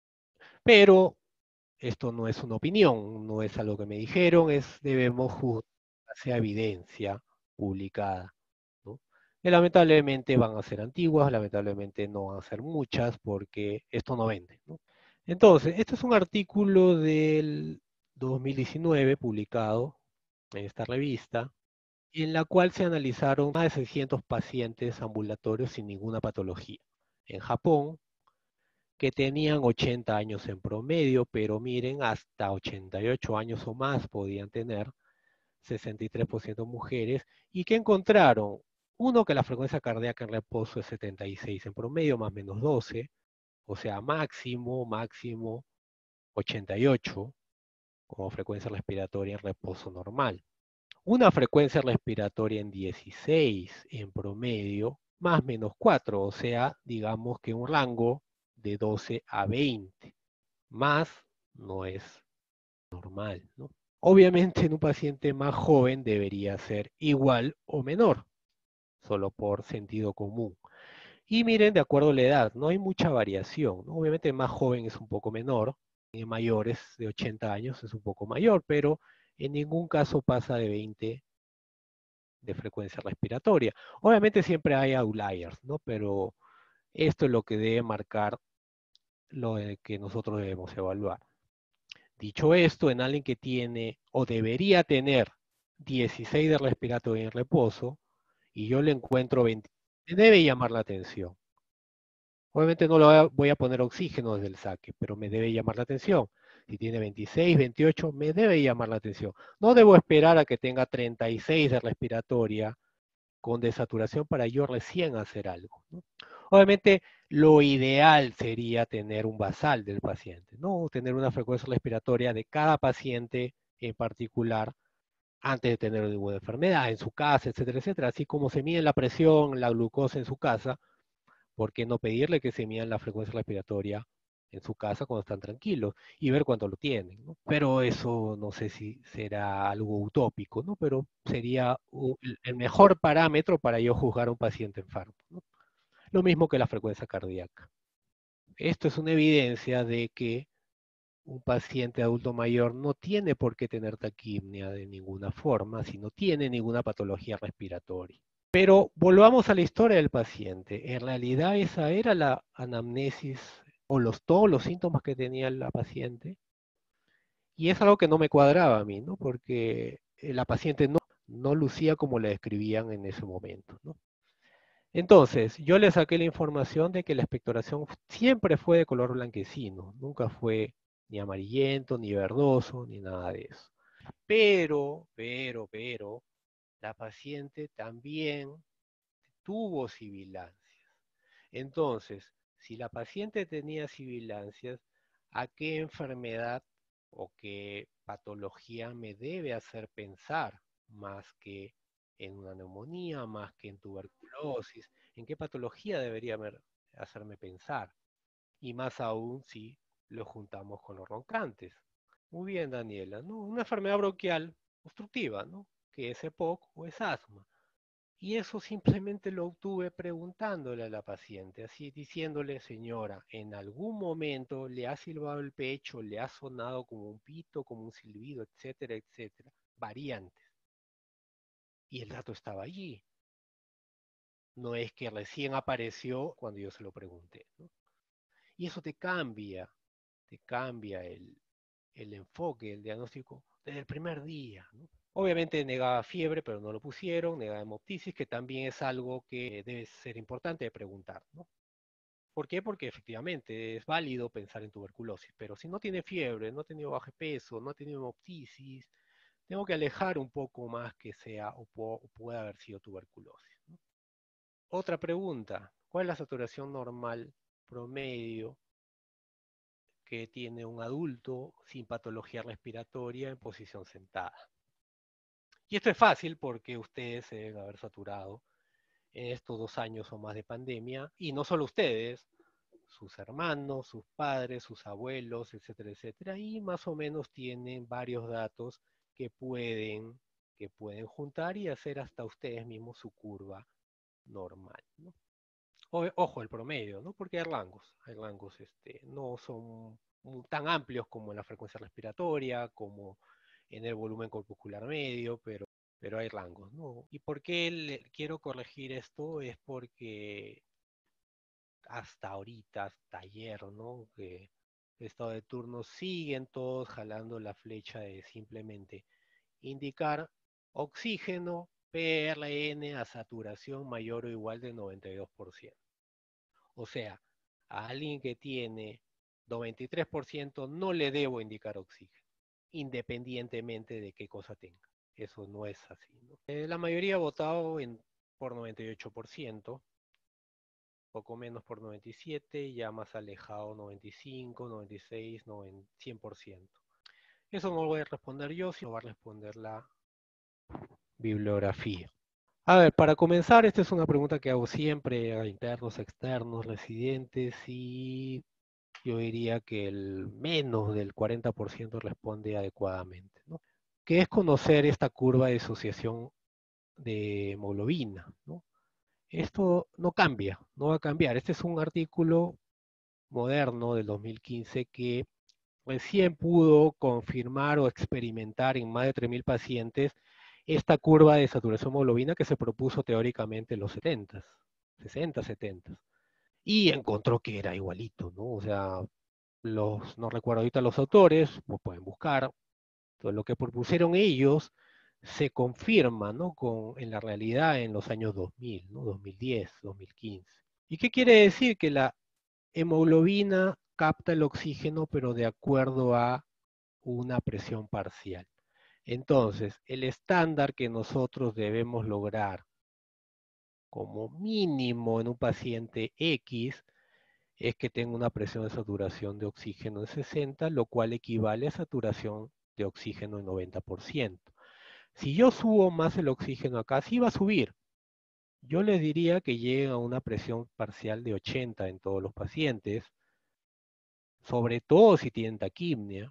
Pero esto no es una opinión, no es algo que me dijeron, es debemos juzgar hacia evidencia publicada, ¿no? Que lamentablemente van a ser antiguas, lamentablemente no van a ser muchas, porque esto no vende, ¿no? Entonces, este es un artículo del dos mil diecinueve publicado en esta revista, en la cual se analizaron más de seiscientos pacientes ambulatorios sin ninguna patología en Japón, que tenían ochenta años en promedio, pero miren, hasta ochenta y ocho años o más podían tener, sesenta y tres por ciento mujeres, y que encontraron, uno, que la frecuencia cardíaca en reposo es setenta y seis en promedio, más o menos doce, o sea, máximo, máximo ochenta y ocho como frecuencia respiratoria en reposo normal. Una frecuencia respiratoria en dieciséis en promedio, más o menos cuatro, o sea, digamos que un rango de doce a veinte. Más no es normal, ¿no? Obviamente en un paciente más joven debería ser igual o menor, solo por sentido común. Y miren, de acuerdo a la edad, no hay mucha variación, ¿no? Obviamente el más joven es un poco menor, en mayores de ochenta años es un poco mayor, pero en ningún caso pasa de veinte de frecuencia respiratoria. Obviamente siempre hay outliers, ¿no? Pero esto es lo que debe marcar lo que nosotros debemos evaluar. Dicho esto, en alguien que tiene o debería tener dieciséis de respiratorio en reposo y yo le encuentro veinte, me debe llamar la atención. Obviamente no lo voy a poner oxígeno desde el saque, pero me debe llamar la atención. Si tiene veintiséis, veintiocho, me debe llamar la atención. No debo esperar a que tenga treinta y seis de respiratoria con desaturación para yo recién hacer algo, ¿no? Obviamente, lo ideal sería tener un basal del paciente, ¿no? Tener una frecuencia respiratoria de cada paciente en particular antes de tener ninguna enfermedad en su casa, etcétera, etcétera. Así como se mide la presión, la glucosa en su casa, ¿por qué no pedirle que se mida la frecuencia respiratoria en su casa cuando están tranquilos y ver cuánto lo tienen, ¿no? Pero eso no sé si será algo utópico, ¿no? Pero sería el mejor parámetro para yo juzgar a un paciente enfermo, ¿no? Lo mismo que la frecuencia cardíaca. Esto es una evidencia de que un paciente adulto mayor no tiene por qué tener taquipnea de ninguna forma, si no tiene ninguna patología respiratoria. Pero volvamos a la historia del paciente. En realidad esa era la anamnesis o los, todos los síntomas que tenía la paciente. Y es algo que no me cuadraba a mí, ¿no? Porque la paciente no, no lucía como la describían en ese momento, ¿no? Entonces, yo le saqué la información de que la expectoración siempre fue de color blanquecino, nunca fue ni amarillento, ni verdoso, ni nada de eso. Pero, pero, pero, la paciente también tuvo sibilancias. Entonces, si la paciente tenía sibilancias, ¿a qué enfermedad o qué patología me debe hacer pensar más que en una neumonía, más que en tuberculosis? ¿En qué patología debería hacerme pensar? Y más aún si lo juntamos con los roncantes. Muy bien, Daniela, ¿no? Una enfermedad bronquial obstructiva, ¿no? Que es EPOC o es asma. Y eso simplemente lo obtuve preguntándole a la paciente, así diciéndole, señora, en algún momento le ha silbado el pecho, le ha sonado como un pito, como un silbido, etcétera, etcétera, variantes. Y el dato estaba allí. No es que recién apareció cuando yo se lo pregunté, ¿no? Y eso te cambia, te cambia el, el enfoque, el diagnóstico desde el primer día, ¿no? Obviamente negaba fiebre, pero no lo pusieron, negaba hemoptisis, que también es algo que debe ser importante de preguntar, ¿no? ¿Por qué? Porque efectivamente es válido pensar en tuberculosis, pero si no tiene fiebre, no ha tenido bajo peso, no ha tenido hemoptisis, tengo que alejar un poco más que sea o, po- o pueda haber sido tuberculosis, ¿no? Otra pregunta, ¿cuál es la saturación normal promedio que tiene un adulto sin patología respiratoria en posición sentada? Y esto es fácil porque ustedes se deben haber saturado en estos dos años o más de pandemia, y no solo ustedes, sus hermanos, sus padres, sus abuelos, etcétera, etcétera, y más o menos tienen varios datos que pueden, que pueden juntar y hacer hasta ustedes mismos su curva normal, ¿no? O, ojo, el promedio, ¿no? Porque hay rangos, hay rangos, este, no son tan amplios como en la frecuencia respiratoria, como en el volumen corpuscular medio, pero, pero hay rangos, ¿no? ¿Y por qué le, quiero corregir esto? Es porque hasta ahorita, hasta ayer, ¿no? Que el estado de turno siguen todos jalando la flecha de simplemente indicar oxígeno P R N a saturación mayor o igual de noventa y dos por ciento. O sea, a alguien que tiene noventa y tres por ciento no le debo indicar oxígeno, independientemente de qué cosa tenga. Eso no es así, ¿no? Eh, la mayoría ha votado en, por noventa y ocho por ciento, poco menos por noventa y siete por ciento, ya más alejado noventa y cinco, noventa y seis, cien por ciento. Eso no lo voy a responder yo, sino va a responder la bibliografía. A ver, para comenzar, esta es una pregunta que hago siempre a internos, externos, residentes, y yo diría que el menos del cuarenta por ciento responde adecuadamente, ¿no? Que es conocer esta curva de asociación de hemoglobina, ¿no? Esto no cambia, no va a cambiar. Este es un artículo moderno del dos mil quince que recién pudo confirmar o experimentar en más de tres mil pacientes esta curva de saturación de hemoglobina que se propuso teóricamente en los setenta, sesenta, setenta. Y encontró que era igualito, ¿no? O sea, los, no recuerdo ahorita los autores, pues pueden buscar, todo lo que propusieron ellos se confirma, ¿no? Con, en la realidad en los años dos mil, ¿no? dos mil diez, dos mil quince. ¿Y qué quiere decir? Que la hemoglobina capta el oxígeno, pero de acuerdo a una presión parcial. Entonces, el estándar que nosotros debemos lograr como mínimo en un paciente X es que tenga una presión de saturación de oxígeno de sesenta, lo cual equivale a saturación de oxígeno en noventa por ciento. Si yo subo más el oxígeno acá, sí va a subir. Yo les diría que lleguen a una presión parcial de ochenta en todos los pacientes, sobre todo si tienen taquipnia,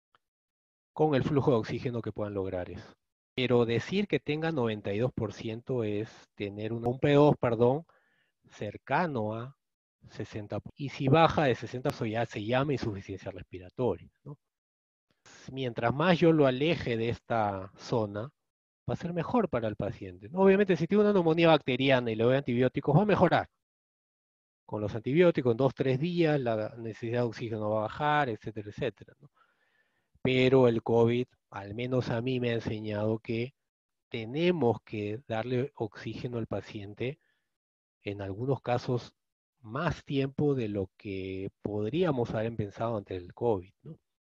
con el flujo de oxígeno que puedan lograr eso. Pero decir que tenga noventa y dos por ciento es tener un, un P dos, perdón, cercano a sesenta por ciento. Y si baja de sesenta, eso ya se llama insuficiencia respiratoria, ¿no? Mientras más yo lo aleje de esta zona, va a ser mejor para el paciente, ¿no? Obviamente, si tiene una neumonía bacteriana y le doy antibióticos, va a mejorar. Con los antibióticos, en dos, tres días, la necesidad de oxígeno va a bajar, etcétera, etcétera, ¿no? Pero el COVID, al menos a mí me ha enseñado que tenemos que darle oxígeno al paciente, en algunos casos, más tiempo de lo que podríamos haber pensado antes del COVID, ¿no?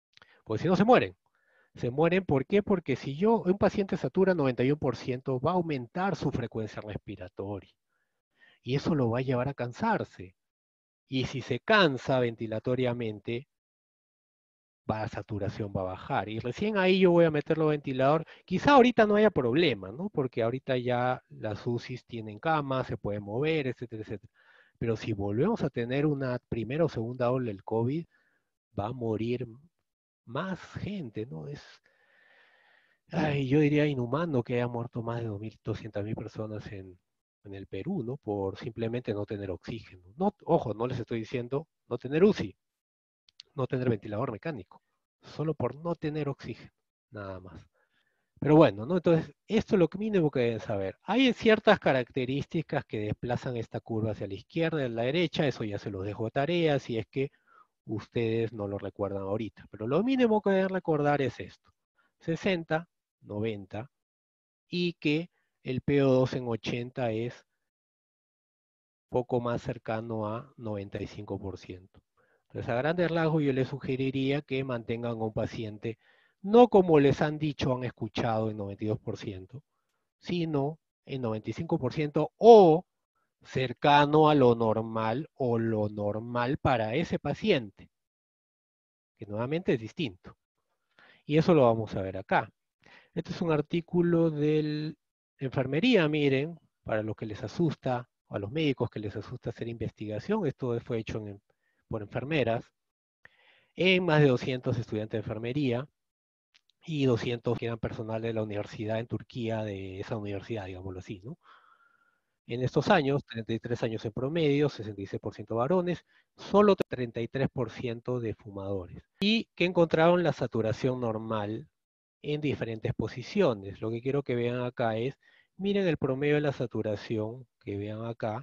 Porque si no se mueren. Se mueren, ¿por qué? Porque si yo, un paciente satura noventa y uno por ciento, va a aumentar su frecuencia respiratoria. Y eso lo va a llevar a cansarse. Y si se cansa ventilatoriamente, va, la saturación va a bajar. Y recién ahí yo voy a meterlo ventilador. Quizá ahorita no haya problema, ¿no? Porque ahorita ya las U C Is tienen camas, se pueden mover, etcétera, etcétera. Pero si volvemos a tener una primera o segunda ola del COVID, va a morir más gente, ¿no? Es, ay, yo diría inhumano que haya muerto más de dos mil, doscientas mil personas en, en el Perú, ¿no? Por simplemente no tener oxígeno. No, ojo, no les estoy diciendo no tener U C I, no tener ventilador mecánico, solo por no tener oxígeno, nada más. Pero bueno, ¿no? Entonces, esto es lo que mínimo que deben saber. Hay ciertas características que desplazan esta curva hacia la izquierda y a la derecha, eso ya se los dejo de tarea, si es que ustedes no lo recuerdan ahorita. Pero lo mínimo que deben recordar es esto, sesenta, noventa, y que el P O dos en ochenta es poco más cercano a noventa y cinco por ciento. Entonces, a grandes rasgos, yo les sugeriría que mantengan a un paciente, no como les han dicho, han escuchado en noventa y dos por ciento, sino en noventa y cinco por ciento o cercano a lo normal o lo normal para ese paciente, que nuevamente es distinto. Y eso lo vamos a ver acá. Este es un artículo de enfermería, miren, para los que les asusta, o a los médicos que les asusta hacer investigación. Esto fue hecho en, por enfermeras, en más de doscientos estudiantes de enfermería y doscientos que eran personal de la universidad en Turquía, de esa universidad, digámoslo así, ¿no? En estos años, treinta y tres años en promedio, sesenta y seis por ciento varones, solo treinta y tres por ciento de fumadores. Y que encontraron la saturación normal en diferentes posiciones. Lo que quiero que vean acá es, miren el promedio de la saturación, que vean acá,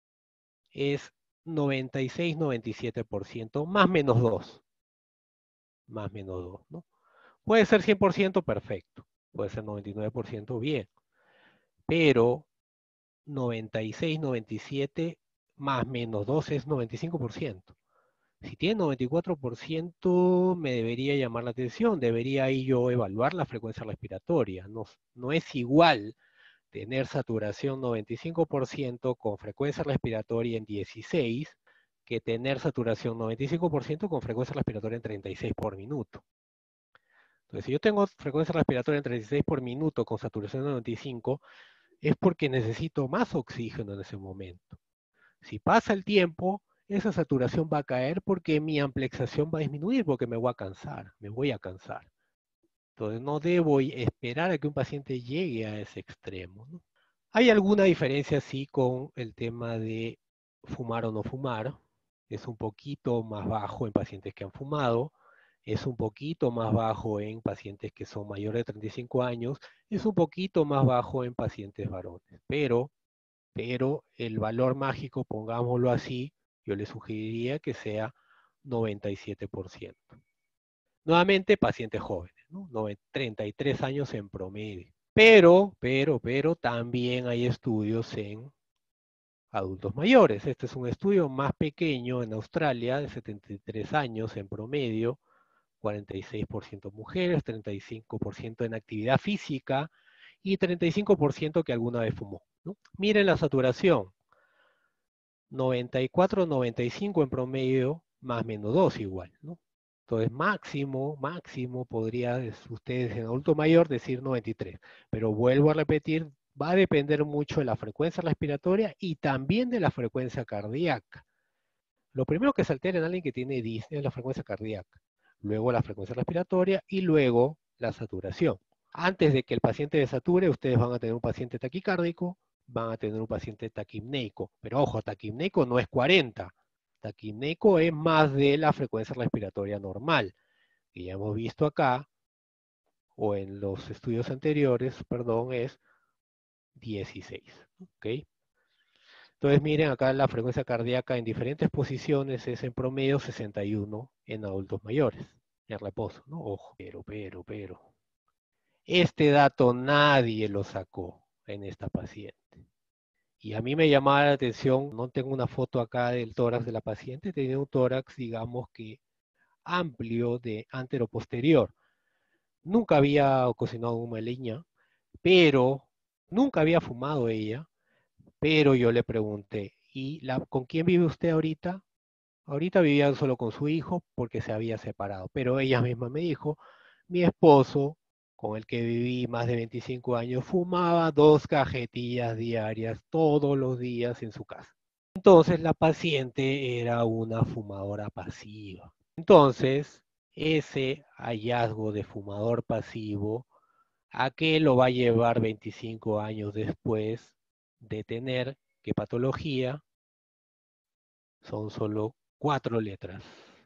es noventa y seis, noventa y siete por ciento, más menos dos, más menos dos, ¿no? Puede ser cien por ciento perfecto, puede ser noventa y nueve por ciento bien, pero noventa y seis, noventa y siete más menos dos es noventa y cinco por ciento. Si tiene noventa y cuatro por ciento me debería llamar la atención, debería ahí yo evaluar la frecuencia respiratoria. No, no es igual tener saturación noventa y cinco por ciento con frecuencia respiratoria en dieciséis que tener saturación noventa y cinco por ciento con frecuencia respiratoria en treinta y seis por minuto. Entonces, si yo tengo frecuencia respiratoria en treinta y seis por minuto con saturación de noventa y cinco, es porque necesito más oxígeno en ese momento. Si pasa el tiempo, esa saturación va a caer porque mi amplexación va a disminuir, porque me voy a cansar, me voy a cansar. Entonces no debo esperar a que un paciente llegue a ese extremo, ¿no? Hay alguna diferencia, sí, con el tema de fumar o no fumar. Es un poquito más bajo en pacientes que han fumado, es un poquito más bajo en pacientes que son mayores de treinta y cinco años, es un poquito más bajo en pacientes varones. Pero, pero el valor mágico, pongámoslo así, yo le sugeriría que sea noventa y siete por ciento. Nuevamente, pacientes jóvenes, ¿no? treinta y tres años en promedio. Pero, pero, pero también hay estudios en adultos mayores. Este es un estudio más pequeño en Australia, de setenta y tres años en promedio, cuarenta y seis por ciento mujeres, treinta y cinco por ciento en actividad física y treinta y cinco por ciento que alguna vez fumó, ¿no? Miren la saturación, noventa y cuatro, noventa y cinco en promedio, más menos dos igual, ¿no? Entonces, máximo, máximo, podría ustedes en adulto mayor decir noventa y tres. Pero vuelvo a repetir, va a depender mucho de la frecuencia respiratoria y también de la frecuencia cardíaca. Lo primero que se altera en alguien que tiene disnea es la frecuencia cardíaca, luego la frecuencia respiratoria y luego la saturación. Antes de que el paciente desature, ustedes van a tener un paciente taquicárdico, van a tener un paciente taquipneico. Pero ojo, taquipneico no es cuarenta. Taquipneico es más de la frecuencia respiratoria normal, que ya hemos visto acá, o en los estudios anteriores, perdón, es dieciséis. ¿Ok? Entonces miren acá la frecuencia cardíaca en diferentes posiciones es en promedio sesenta y uno en adultos mayores, en reposo, ¿no? Ojo, pero, pero, pero. Este dato nadie lo sacó en esta paciente. Y a mí me llamaba la atención, no tengo una foto acá del tórax de la paciente, tenía un tórax, digamos que amplio de anteroposterior. Nunca había cocinado humo de leña, pero nunca había fumado ella, pero yo le pregunté, ¿y la, con quién vive usted ahorita? Ahorita vivía solo con su hijo porque se había separado, pero ella misma me dijo, mi esposo, con el que viví más de veinticinco años, fumaba dos cajetillas diarias todos los días en su casa. Entonces la paciente era una fumadora pasiva. Entonces, ese hallazgo de fumador pasivo, ¿a qué lo va a llevar veinticinco años después de tener qué patología? Son solo cuatro letras.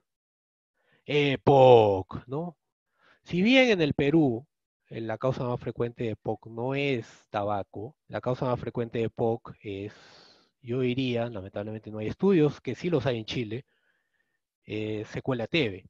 E P O C, ¿no? Si bien en el Perú eh, la causa más frecuente de P O C no es tabaco, la causa más frecuente de P O C es, yo diría, lamentablemente no hay estudios, que sí los hay en Chile, eh, secuela T B.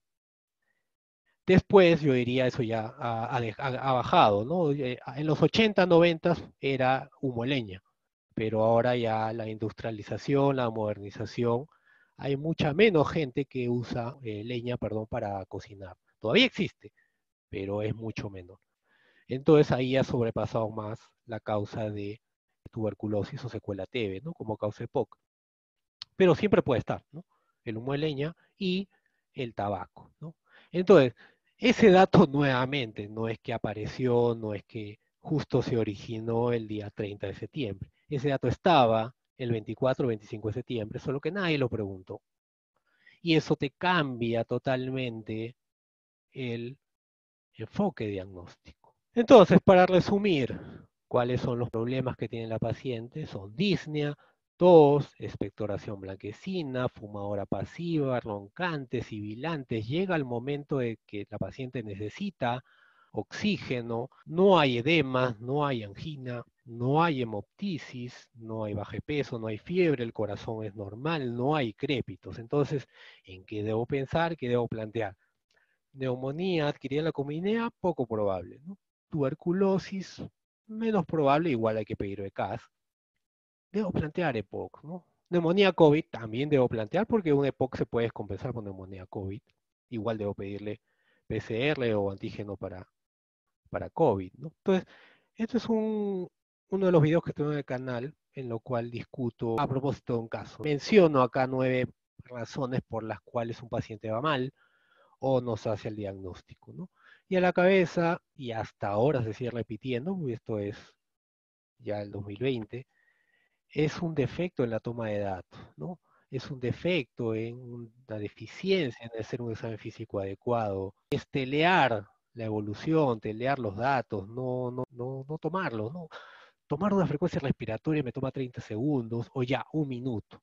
Después yo diría eso ya ha, ha ha bajado, ¿no? Eh, En los ochenta, noventa era humo de leña, pero ahora ya la industrialización, la modernización, hay mucha menos gente que usa eh, leña, perdón, para cocinar. Todavía existe, pero es mucho menos. Entonces ahí ha sobrepasado más la causa de tuberculosis o secuela T B, ¿no? Como causa de P O C. Pero siempre puede estar, ¿no? El humo de leña y el tabaco, ¿no? Entonces, ese dato nuevamente no es que apareció, no es que justo se originó el día treinta de septiembre. Ese dato estaba el veinticuatro o veinticinco de septiembre, solo que nadie lo preguntó. Y eso te cambia totalmente el enfoque diagnóstico. Entonces, para resumir, ¿cuáles son los problemas que tiene la paciente? Son disnea, tos, expectoración blanquecina, fumadora pasiva, roncantes, sibilantes. Llega el momento de que la paciente necesita oxígeno, no hay edema, no hay angina, no hay hemoptisis, no hay bajo peso, no hay fiebre, el corazón es normal, no hay crépitos. Entonces, ¿en qué debo pensar? ¿Qué debo plantear? Neumonía adquirida en la comunidad, poco probable, ¿no? Tuberculosis, menos probable, igual hay que pedir E C A S. Debo plantear E P O C, ¿no? Neumonía COVID también debo plantear porque un E P O C se puede descompensar por neumonía COVID. Igual debo pedirle P C R o antígeno para, para COVID, ¿no? Entonces, este es un, uno de los videos que tengo en el canal en lo cual discuto a propósito de un caso. Menciono acá nueve razones por las cuales un paciente va mal o nos hace el diagnóstico, ¿no? Y a la cabeza, y hasta ahora se sigue repitiendo, porque esto es ya el dos mil veinte, es un defecto en la toma de datos, ¿no? Es un defecto en una deficiencia en hacer un examen físico adecuado, es telear la evolución, telear los datos, no, no, no, no tomarlos, ¿no? Tomar una frecuencia respiratoria me toma treinta segundos o ya un minuto.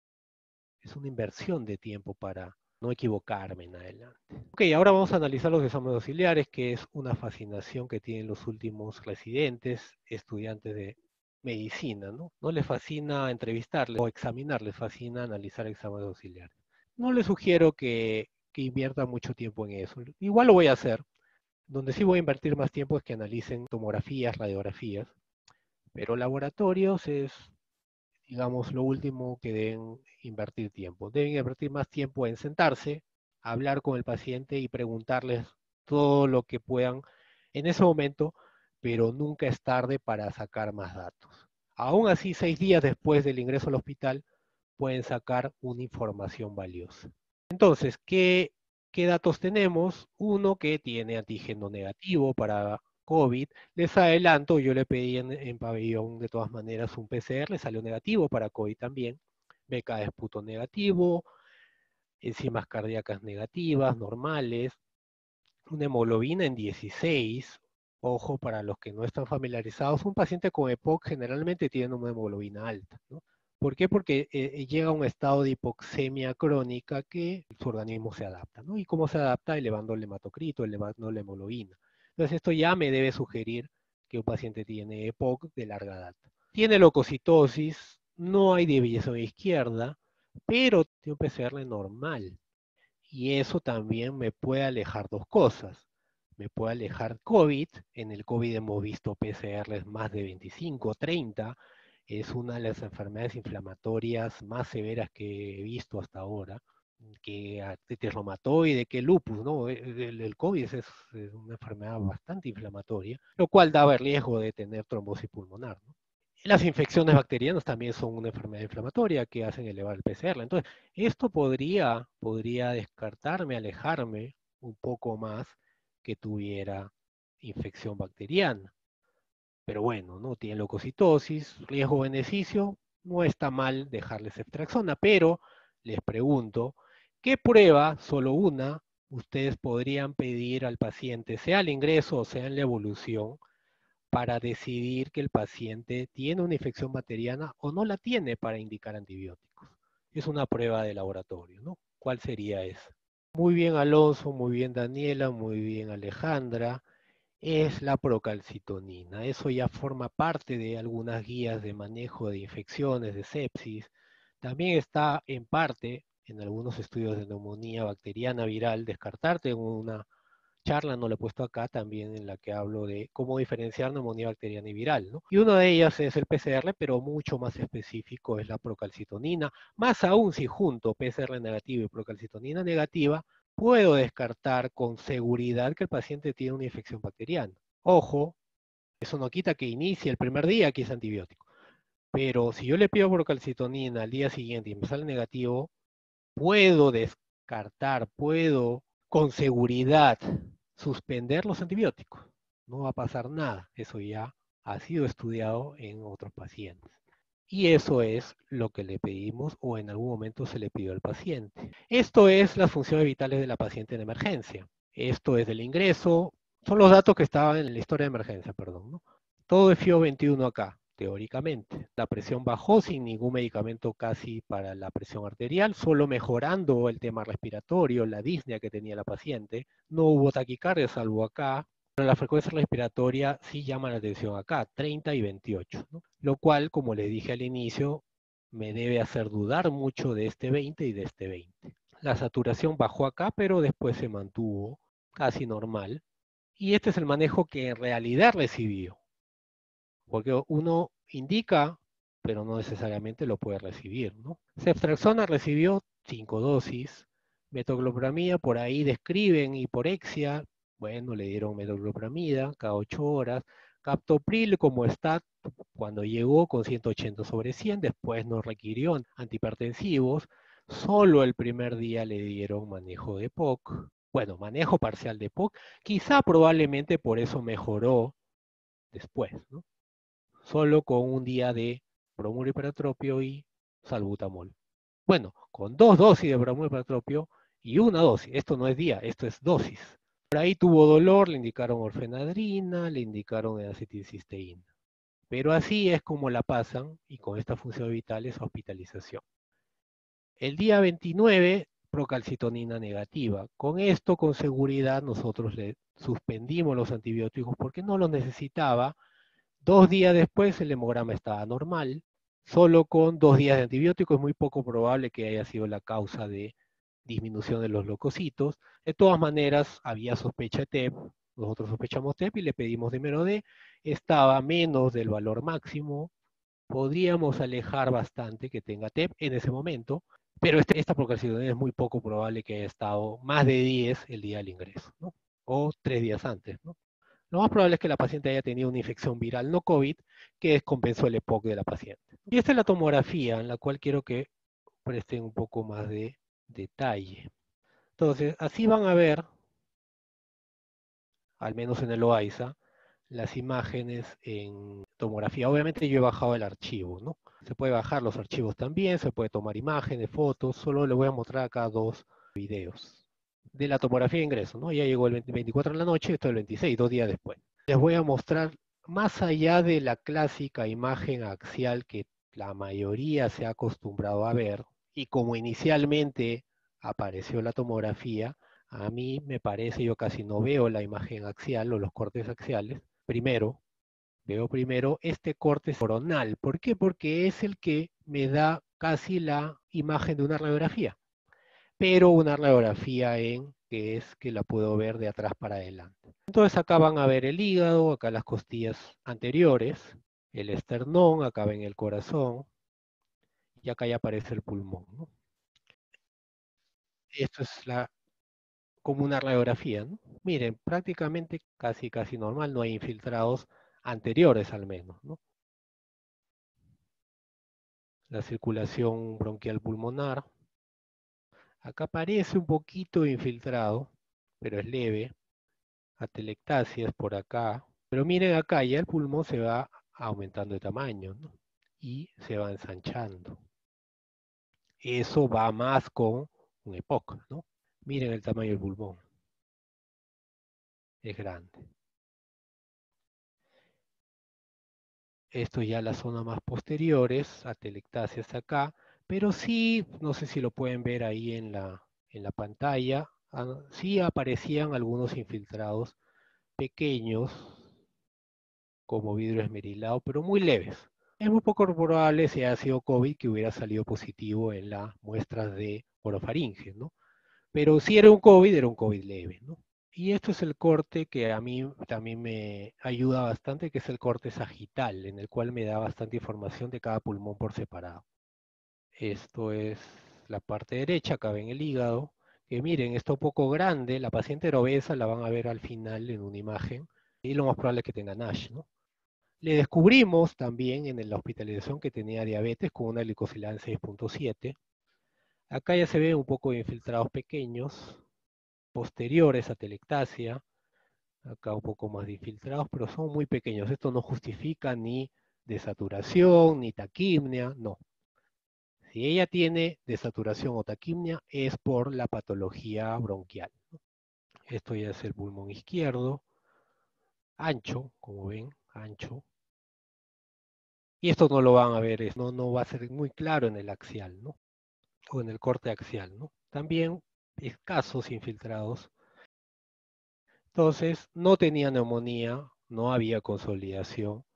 Es una inversión de tiempo para no equivocarme en adelante. Ok, ahora vamos a analizar los exámenes auxiliares, que es una fascinación que tienen los últimos residentes, estudiantes de medicina, ¿no? No les fascina entrevistarles o examinar, les fascina analizar exámenes auxiliares. No les sugiero que, que inviertan mucho tiempo en eso. Igual lo voy a hacer. Donde sí voy a invertir más tiempo es que analicen tomografías, radiografías, pero laboratorios es digamos, lo último que deben invertir tiempo. Deben invertir más tiempo en sentarse, hablar con el paciente y preguntarles todo lo que puedan en ese momento, pero nunca es tarde para sacar más datos. Aún así, seis días después del ingreso al hospital, pueden sacar una información valiosa. Entonces, ¿qué, qué datos tenemos? Uno que tiene antígeno negativo para COVID. Les adelanto, yo le pedí en, en pabellón de todas maneras un P C R, salió negativo para COVID también. B K de esputo negativo, enzimas cardíacas negativas, normales, una hemoglobina en dieciséis. Ojo, para los que no están familiarizados, un paciente con E P O C generalmente tiene una hemoglobina alta, ¿no? ¿Por qué? Porque eh, llega a un estado de hipoxemia crónica que su organismo se adapta, ¿no? ¿Y cómo se adapta? Elevando el hematocrito, elevando la hemoglobina. Entonces esto ya me debe sugerir que un paciente tiene E P O C de larga data. Tiene leucocitosis, no hay desviación izquierda, pero tiene un P C R normal. Y eso también me puede alejar dos cosas. Me puede alejar COVID. En el COVID hemos visto P C Rs más de veinticinco, treinta. Es una de las enfermedades inflamatorias más severas que he visto hasta ahora. que artritis reumatoide, que lupus, ¿no? El, el COVID es, es una enfermedad bastante inflamatoria, lo cual daba el riesgo de tener trombosis pulmonar, ¿no? Las infecciones bacterianas también son una enfermedad inflamatoria que hacen elevar el P C R. Entonces, esto podría, podría descartarme, alejarme un poco más que tuviera infección bacteriana. Pero bueno, no tiene leucocitosis, riesgo-beneficio, no está mal dejarles ceftriaxona, pero les pregunto, ¿qué prueba, solo una, ustedes podrían pedir al paciente, sea al ingreso o sea en la evolución, para decidir que el paciente tiene una infección bacteriana o no la tiene para indicar antibióticos? Es una prueba de laboratorio, ¿no? ¿Cuál sería esa? Muy bien, Alonso, muy bien, Daniela, muy bien, Alejandra. Es la procalcitonina. Eso ya forma parte de algunas guías de manejo de infecciones, de sepsis. También está en parte en algunos estudios de neumonía bacteriana viral. Descartarte en una charla, no lo he puesto acá, también en la que hablo de cómo diferenciar neumonía bacteriana y viral, ¿no? Y una de ellas es el P C R, pero mucho más específico es la procalcitonina. Más aún si junto P C R negativo y procalcitonina negativa, puedo descartar con seguridad que el paciente tiene una infección bacteriana. Ojo, eso no quita que inicie el primer día que es antibiótico. Pero si yo le pido procalcitonina al día siguiente y me sale negativo, puedo descartar, puedo con seguridad suspender los antibióticos. No va a pasar nada. Eso ya ha sido estudiado en otros pacientes. Y eso es lo que le pedimos o en algún momento se le pidió al paciente. Esto es las funciones vitales de la paciente en emergencia. Esto es del ingreso. Son los datos que estaban en la historia de emergencia, perdón, ¿no? Todo es F I O veintiuno acá, teóricamente. La presión bajó sin ningún medicamento casi para la presión arterial, solo mejorando el tema respiratorio, la disnea que tenía la paciente. No hubo taquicardia salvo acá, pero la frecuencia respiratoria sí llama la atención acá, treinta y veintiocho, ¿no? Lo cual, como les dije al inicio, me debe hacer dudar mucho de este veinte y de este veinte. La saturación bajó acá, pero después se mantuvo casi normal. Y este es el manejo que en realidad recibió, porque uno indica, pero no necesariamente lo puede recibir, ¿no? Ceftriaxona recibió cinco dosis, metoclopramida por ahí describen hiporexia, bueno, le dieron metoclopramida cada ocho horas, captopril como está cuando llegó con ciento ochenta sobre cien, después no requirió antihipertensivos, solo el primer día le dieron manejo de P O C, bueno, manejo parcial de P O C, quizá probablemente por eso mejoró después, ¿no? Solo con un día de bromuro hipertropio y salbutamol. Bueno, con dos dosis de bromuro hipertropio y una dosis. Esto no es día, esto es dosis. Por ahí tuvo dolor, le indicaron orfenadrina, le indicaron acetilcisteína. Pero así es como la pasan y con esta función vital es hospitalización. El día veintinueve, procalcitonina negativa. Con esto, con seguridad, nosotros le suspendimos los antibióticos porque no los necesitaba. Dos días después el hemograma estaba normal, solo con dos días de antibiótico es muy poco probable que haya sido la causa de disminución de los leucocitos. De todas maneras, había sospecha de T E P, nosotros sospechamos T E P y le pedimos dímero D, estaba menos del valor máximo, podríamos alejar bastante que tenga T E P en ese momento, pero este, esta procalcitonina es muy poco probable que haya estado más de diez el día del ingreso, ¿no? O tres días antes, ¿no? Lo más probable es que la paciente haya tenido una infección viral no COVID que descompensó el E P O C de la paciente. Y esta es la tomografía en la cual quiero que presten un poco más de detalle. Entonces, así van a ver, al menos en el O A I S A, las imágenes en tomografía. Obviamente yo he bajado el archivo, ¿no? Se puede bajar los archivos también, se puede tomar imágenes, fotos, solo les voy a mostrar acá dos videos de la tomografía de ingreso, ¿no? Ya llegó el veinticuatro de la noche, esto es el veintiséis, dos días después. Les voy a mostrar, más allá de la clásica imagen axial que la mayoría se ha acostumbrado a ver, y como inicialmente apareció la tomografía, a mí me parece, yo casi no veo la imagen axial o los cortes axiales. Primero, veo primero este corte coronal. ¿Por qué? Porque es el que me da casi la imagen de una radiografía, pero una radiografía en que es que la puedo ver de atrás para adelante. Entonces acá van a ver el hígado, acá las costillas anteriores, el esternón, acá ven el corazón, y acá ya aparece el pulmón, ¿no? Esto es la, como una radiografía, ¿no? Miren, prácticamente casi, casi normal, no hay infiltrados anteriores al menos, ¿no? La circulación bronquial pulmonar. Acá parece un poquito infiltrado, pero es leve. Atelectasias por acá. Pero miren acá, ya el pulmón se va aumentando de tamaño, ¿no? Y se va ensanchando. Eso va más con un EPOC, ¿no? Miren el tamaño del pulmón. Es grande. Esto ya las zonas más posteriores, atelectasias acá, pero sí, no sé si lo pueden ver ahí en la, en la pantalla, ah, sí aparecían algunos infiltrados pequeños, como vidrio esmerilado, pero muy leves. Es muy poco probable si ha sido COVID que hubiera salido positivo en las muestras de orofaringe, ¿no? Pero si era un COVID, era un COVID leve, ¿no? Y esto es el corte que a mí también me ayuda bastante, que es el corte sagital, en el cual me da bastante información de cada pulmón por separado. Esto es la parte derecha, acá ven el hígado, que miren, está un poco grande, la paciente era obesa, la van a ver al final en una imagen, y lo más probable es que tenga NASH, ¿no? Le descubrimos también en la hospitalización que tenía diabetes con una glicosilada en seis punto siete. Acá ya se ven un poco de infiltrados pequeños, posteriores a telectasia, acá un poco más de infiltrados, pero son muy pequeños. Esto no justifica ni desaturación, ni taquimia, no. Si ella tiene desaturación o taquimia es por la patología bronquial. Esto ya es el pulmón izquierdo, ancho, como ven, ancho. Y esto no lo van a ver, no, no va a ser muy claro en el axial, ¿no? O en el corte axial, ¿no? También escasos infiltrados. Entonces, no tenía neumonía, no había consolidación.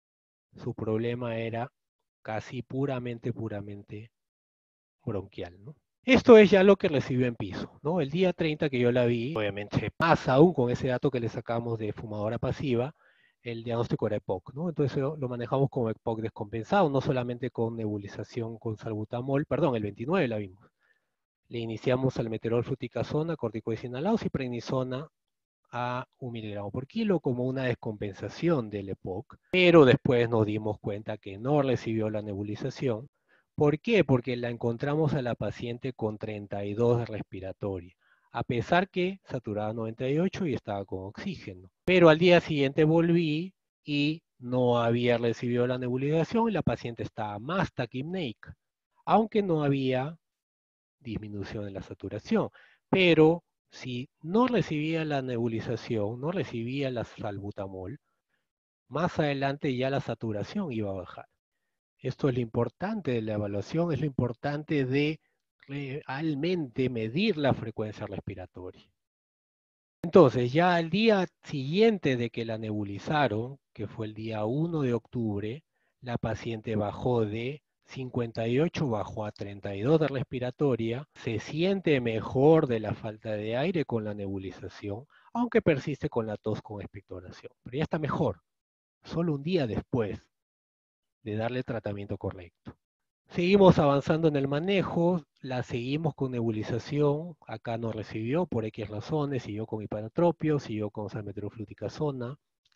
Su problema era casi puramente, puramente bronquial, ¿no? Esto es ya lo que recibió en piso, ¿no? El día treinta que yo la vi, obviamente más aún con ese dato que le sacamos de fumadora pasiva, el diagnóstico era EPOC, ¿no? Entonces lo, lo manejamos como EPOC descompensado, no solamente con nebulización con salbutamol, perdón, el veintinueve la vimos. Le iniciamos almeterol fluticasona, corticoides inhalados y prednisona a un miligramo por kilo como una descompensación del EPOC, pero después nos dimos cuenta que no recibió la nebulización. ¿Por qué? Porque la encontramos a la paciente con treinta y dos de respiratoria, a pesar que saturaba noventa y ocho y estaba con oxígeno. Pero al día siguiente volví y no había recibido la nebulización y la paciente estaba más taquipneica, aunque no había disminución en la saturación. Pero si no recibía la nebulización, no recibía la salbutamol, más adelante ya la saturación iba a bajar. Esto es lo importante de la evaluación, es lo importante de realmente medir la frecuencia respiratoria. Entonces, ya al día siguiente de que la nebulizaron, que fue el día uno de octubre, la paciente bajó de cincuenta y ocho, bajó a treinta y dos de respiratoria, se siente mejor de la falta de aire con la nebulización, aunque persiste con la tos con expectoración, pero ya está mejor, solo un día después de darle el tratamiento correcto. Seguimos avanzando en el manejo, la seguimos con nebulización, acá no recibió por X razones, siguió con hiperatropio, siguió con salmeterofluticasona.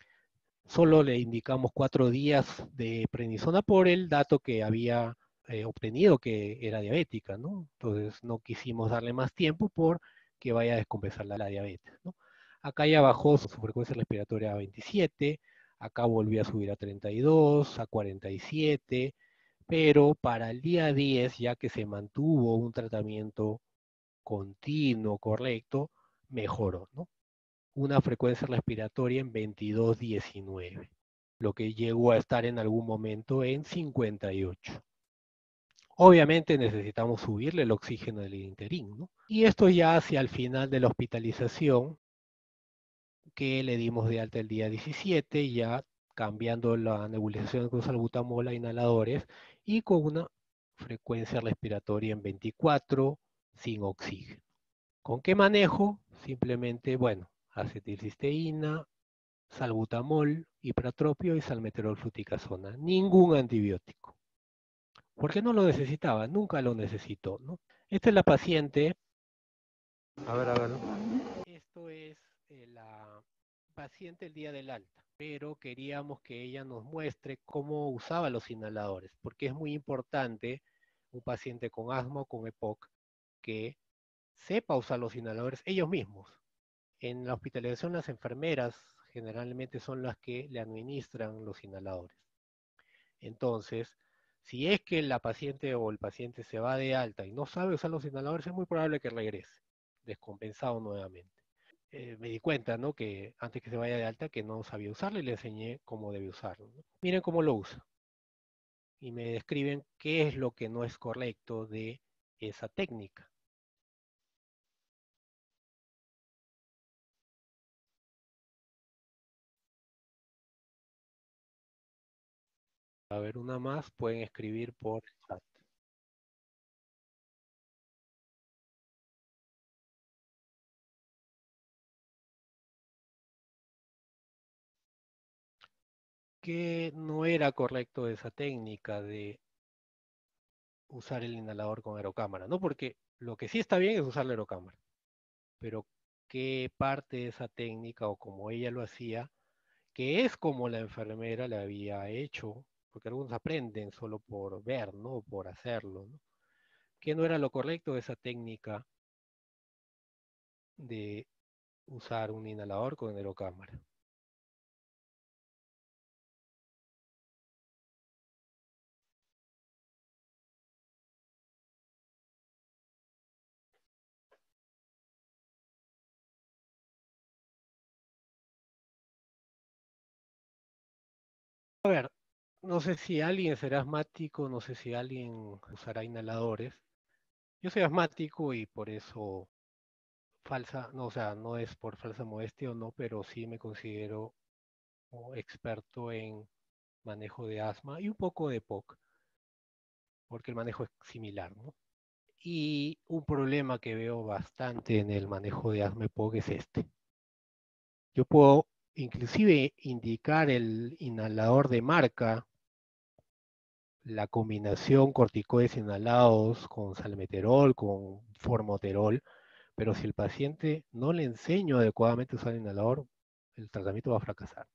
Solo le indicamos cuatro días de prednisona por el dato que había eh, obtenido que era diabética, ¿no? Entonces no quisimos darle más tiempo por que vaya a descompensar la, la diabetes, ¿no? Acá ya bajó su frecuencia respiratoria a veintisiete, acá volvió a subir a treinta y dos, a cuarenta y siete, pero para el día diez, ya que se mantuvo un tratamiento continuo, correcto, mejoró, ¿no? Una frecuencia respiratoria en veintidós diecinueve, lo que llegó a estar en algún momento en cincuenta y ocho. Obviamente necesitamos subirle el oxígeno del interín, ¿no? Y esto ya hacia el final de la hospitalización, que le dimos de alta el día diecisiete, ya cambiando la nebulización con salbutamol a inhaladores y con una frecuencia respiratoria en veinticuatro sin oxígeno. ¿Con qué manejo? Simplemente, bueno, acetilcisteína, salbutamol, hipratropio y salmeterol fluticasona. Ningún antibiótico. ¿Por qué no lo necesitaba? Nunca lo necesitó, ¿no? Esta es la paciente A ver, hágalo. Esto es eh, la paciente el día del alta, pero queríamos que ella nos muestre cómo usaba los inhaladores, porque es muy importante un paciente con asma o con EPOC que sepa usar los inhaladores ellos mismos. En la hospitalización las enfermeras generalmente son las que le administran los inhaladores. Entonces, si es que la paciente o el paciente se va de alta y no sabe usar los inhaladores, es muy probable que regrese, descompensado nuevamente. Eh, me di cuenta, ¿no? Que antes que se vaya de alta, que no sabía usarlo y le enseñé cómo debe usarlo, ¿no? Miren cómo lo usa y me describen qué es lo que no es correcto de esa técnica. A ver, una más, pueden escribir por chat. Que no era correcto esa técnica de usar el inhalador con aerocámara, ¿no? Porque lo que sí está bien es usar la aerocámara, pero qué parte de esa técnica o como ella lo hacía, que es como la enfermera le había hecho, porque algunos aprenden solo por ver, ¿no? Por hacerlo, ¿no? Que no era lo correcto de esa técnica de usar un inhalador con aerocámara. A ver, no sé si alguien será asmático, no sé si alguien usará inhaladores. Yo soy asmático y por eso falsa, no, o sea, no es por falsa modestia o no, pero sí me considero oh, experto en manejo de asma y un poco de POC, porque el manejo es similar, ¿no? Y un problema que veo bastante en el manejo de asma y POC es este. Yo puedo inclusive indicar el inhalador de marca, la combinación corticoides inhalados con salmeterol, con formoterol, pero si el paciente no le enseño adecuadamente a usar el inhalador, el tratamiento va a fracasar.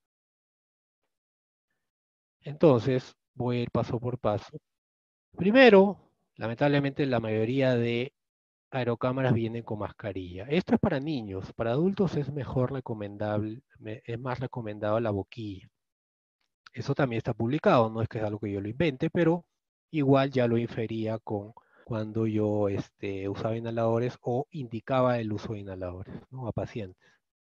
Entonces, voy a ir paso por paso. Primero, lamentablemente la mayoría de aerocámaras vienen con mascarilla. Esto es para niños, para adultos es mejor recomendable, es más recomendado la boquilla. Eso también está publicado, no es que es algo que yo lo invente, pero igual ya lo infería con cuando yo este, usaba inhaladores o indicaba el uso de inhaladores, ¿no? A pacientes.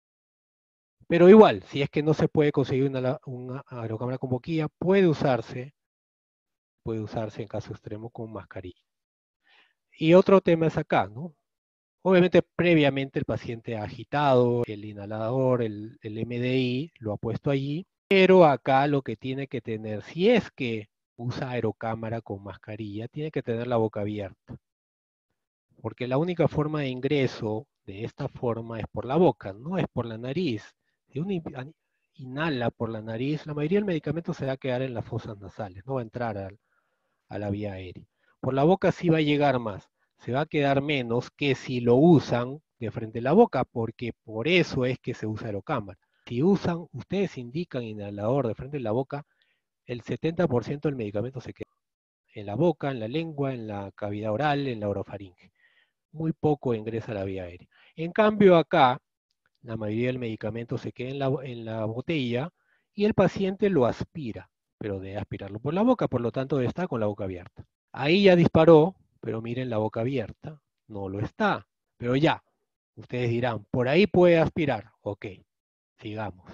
Pero igual, si es que no se puede conseguir una, una aerocámara con boquilla, puede usarse, puede usarse en caso extremo con mascarilla. Y otro tema es acá, ¿no? Obviamente previamente el paciente ha agitado el inhalador, el, el M D I, lo ha puesto allí, pero acá lo que tiene que tener, si es que usa aerocámara con mascarilla, tiene que tener la boca abierta, porque la única forma de ingreso de esta forma es por la boca, no es por la nariz. Si uno inhala por la nariz, la mayoría del medicamento se va a quedar en las fosas nasales, no va a entrar al, a la vía aérea. Por la boca sí va a llegar más, se va a quedar menos que si lo usan de frente a la boca, porque por eso es que se usa aerocámara. Si usan, ustedes indican inhalador de frente a la boca, el setenta por ciento del medicamento se queda en la boca, en la lengua, en la cavidad oral, en la orofaringe. Muy poco ingresa a la vía aérea. En cambio acá, la mayoría del medicamento se queda en la, en la botella y el paciente lo aspira, pero debe aspirarlo por la boca, por lo tanto debe estar con la boca abierta. Ahí ya disparó, pero miren la boca abierta, no lo está. Pero ya, ustedes dirán, por ahí puede aspirar. Ok, sigamos.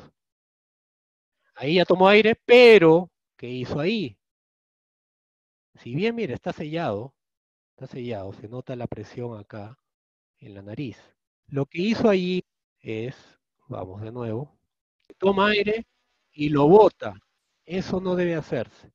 Ahí ya tomó aire, pero ¿qué hizo ahí? Si bien, mire, está sellado, está sellado, se nota la presión acá en la nariz. Lo que hizo ahí es, vamos de nuevo, toma aire y lo bota. Eso no debe hacerse.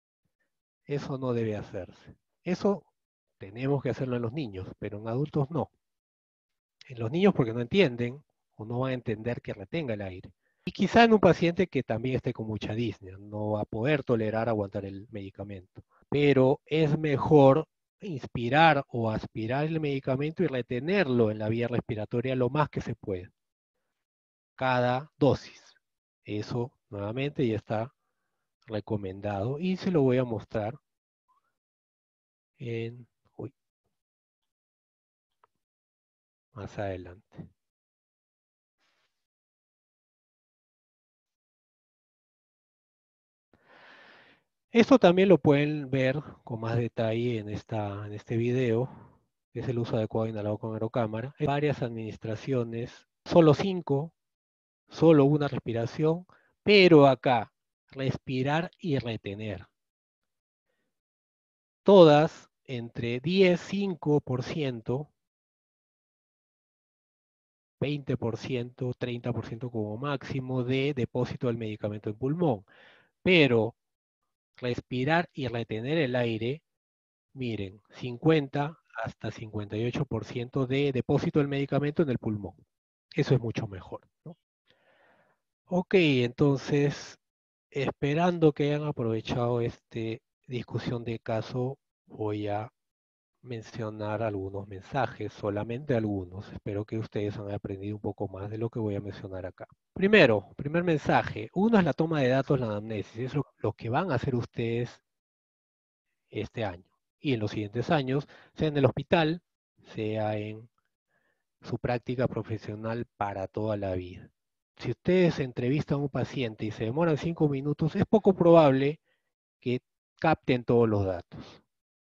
Eso no debe hacerse. Eso tenemos que hacerlo en los niños, pero en adultos no. En los niños porque no entienden o no van a entender que retenga el aire. Y quizá en un paciente que también esté con mucha disnea, no va a poder tolerar aguantar el medicamento. Pero es mejor inspirar o aspirar el medicamento y retenerlo en la vía respiratoria lo más que se pueda, cada dosis. Eso nuevamente ya está recomendado y se lo voy a mostrar en, uy, más adelante. Esto también lo pueden ver con más detalle en, esta, en este video. Es el uso adecuado inhalado con aerocámara. Hay varias administraciones, solo cinco, solo una respiración, pero acá, respirar y retener. Todas entre diez, cinco por ciento, veinte por ciento, treinta por ciento como máximo de depósito del medicamento en pulmón. Pero respirar y retener el aire, miren, cincuenta hasta cincuenta y ocho por ciento de depósito del medicamento en el pulmón. Eso es mucho mejor, ¿no? Ok, entonces, esperando que hayan aprovechado esta discusión de caso, voy a mencionar algunos mensajes, solamente algunos. Espero que ustedes han aprendido un poco más de lo que voy a mencionar acá. Primero, primer mensaje. Uno es la toma de datos, la anamnesis. Es lo, lo que van a hacer ustedes este año y en los siguientes años, sea en el hospital, sea en su práctica profesional para toda la vida. Si ustedes entrevistan a un paciente y se demoran cinco minutos, es poco probable que capten todos los datos.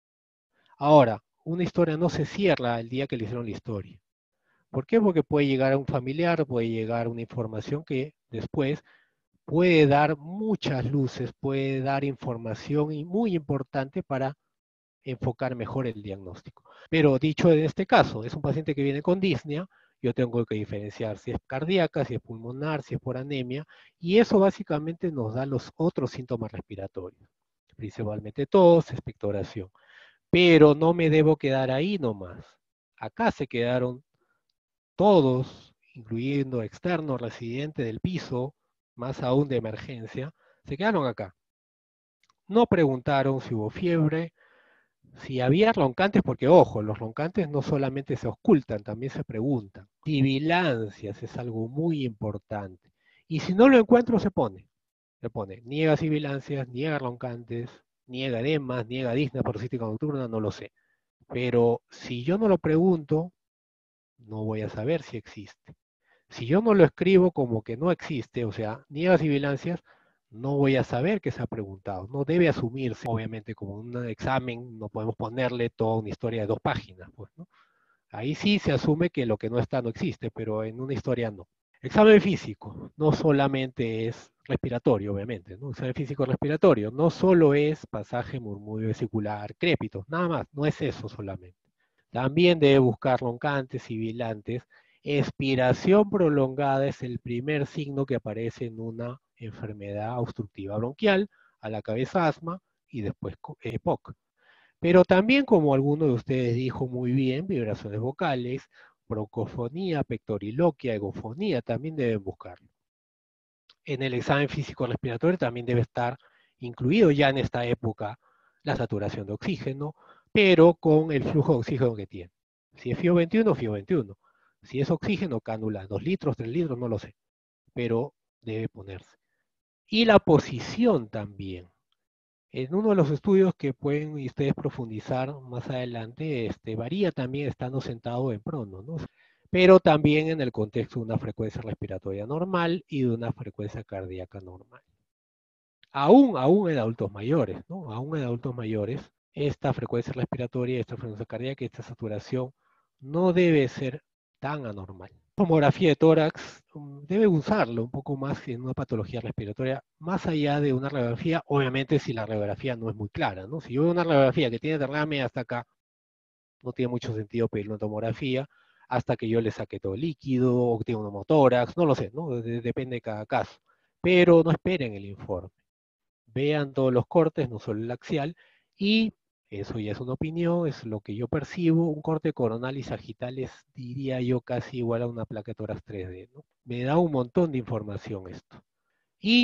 Ahora, una historia no se cierra el día que le hicieron la historia. ¿Por qué? Porque puede llegar a un familiar, puede llegar una información que después puede dar muchas luces, puede dar información muy importante para enfocar mejor el diagnóstico. Pero dicho en este caso, es un paciente que viene con disnea, yo tengo que diferenciar si es cardíaca, si es pulmonar, si es por anemia, y eso básicamente nos da los otros síntomas respiratorios, principalmente tos, expectoración. Pero no me debo quedar ahí nomás. Acá se quedaron todos, incluyendo externos, residentes del piso, más aún de emergencia, se quedaron acá. No preguntaron si hubo fiebre, si había roncantes, porque ojo, los roncantes no solamente se ocultan, también se preguntan. Sibilancias es algo muy importante. Y si no lo encuentro, se pone. Se pone, niega sibilancias, niega roncantes, niega edemas, niega disnea paroxística nocturna, no lo sé. Pero si yo no lo pregunto, no voy a saber si existe. Si yo no lo escribo como que no existe, o sea, niega sibilancias, no voy a saber que se ha preguntado. No debe asumirse, obviamente, como un examen, no podemos ponerle toda una historia de dos páginas, pues, ¿no? Ahí sí se asume que lo que no está no existe, pero en una historia no. Examen físico, no solamente es respiratorio, obviamente, ¿no? Examen físico respiratorio, no solo es pasaje murmullo vesicular, crépitos, nada más, no es eso solamente. También debe buscar roncantes, sibilantes. Expiración prolongada es el primer signo que aparece en una enfermedad obstructiva bronquial, a la cabeza asma y después E P O C. Pero también, como alguno de ustedes dijo muy bien, vibraciones vocales, broncofonía, pectoriloquia, egofonía, también deben buscarlo. En el examen físico respiratorio también debe estar incluido ya en esta época la saturación de oxígeno, pero con el flujo de oxígeno que tiene. Si es F I O veintiuno, F I O veintiuno. Si es oxígeno, cánula, dos litros, tres litros, no lo sé, pero debe ponerse. Y la posición también. En uno de los estudios que pueden ustedes profundizar más adelante, este, varía también estando sentado en prono, ¿no? Pero también en el contexto de una frecuencia respiratoria normal y de una frecuencia cardíaca normal. Aún, aún en adultos mayores, ¿no? Aún en adultos mayores, esta frecuencia respiratoria, esta frecuencia cardíaca, esta saturación no debe ser tan anormal. Tomografía de tórax um, debe usarlo un poco más en una patología respiratoria, más allá de una radiografía, obviamente si la radiografía no es muy clara, ¿no? Si yo veo una radiografía que tiene derrame hasta acá, no tiene mucho sentido pedir una tomografía hasta que yo le saque todo el líquido o que tenga un homotórax, no lo sé, ¿no? De- depende de cada caso. Pero no esperen el informe. Vean todos los cortes, no solo el axial, y eso ya es una opinión, es lo que yo percibo. Un corte coronal y sagital es, diría yo, casi igual a una placa de tórax tres D, ¿no? Me da un montón de información esto. Y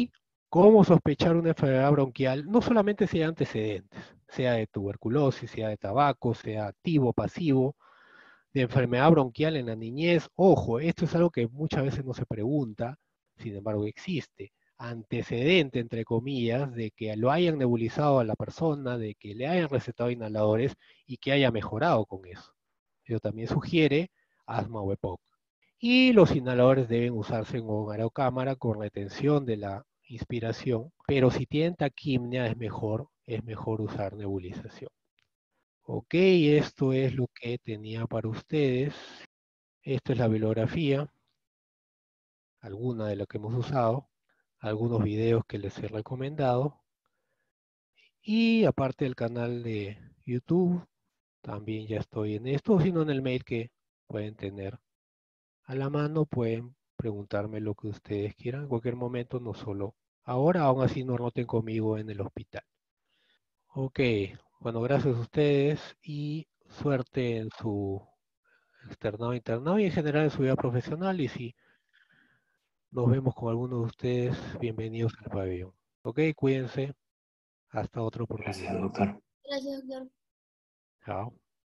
¿Cómo sospechar una enfermedad bronquial? No solamente si hay antecedentes, sea de tuberculosis, sea de tabaco, sea activo, pasivo, de enfermedad bronquial en la niñez. Ojo, esto es algo que muchas veces no se pregunta, sin embargo existe. Antecedente, entre comillas, de que lo hayan nebulizado a la persona, de que le hayan recetado inhaladores y que haya mejorado con eso. Eso también sugiere asma o EPOC. Y los inhaladores deben usarse en un aerocámara con retención de la inspiración, pero si tienen taquimnia es mejor, es mejor usar nebulización. Ok, esto es lo que tenía para ustedes. Esta es la bibliografía, alguna de las que hemos usado, algunos videos que les he recomendado. Y aparte del canal de YouTube, también ya estoy en esto, sino en el mail que pueden tener a la mano, pueden preguntarme lo que ustedes quieran en cualquier momento, no solo ahora, aún así no noten conmigo en el hospital. Ok, bueno, gracias a ustedes y suerte en su externado, internado y en general en su vida profesional. Y si nos vemos con alguno de ustedes, bienvenidos al pabellón. Ok, cuídense, hasta otra Gracias, oportunidad. doctor. Gracias, doctor. Chao.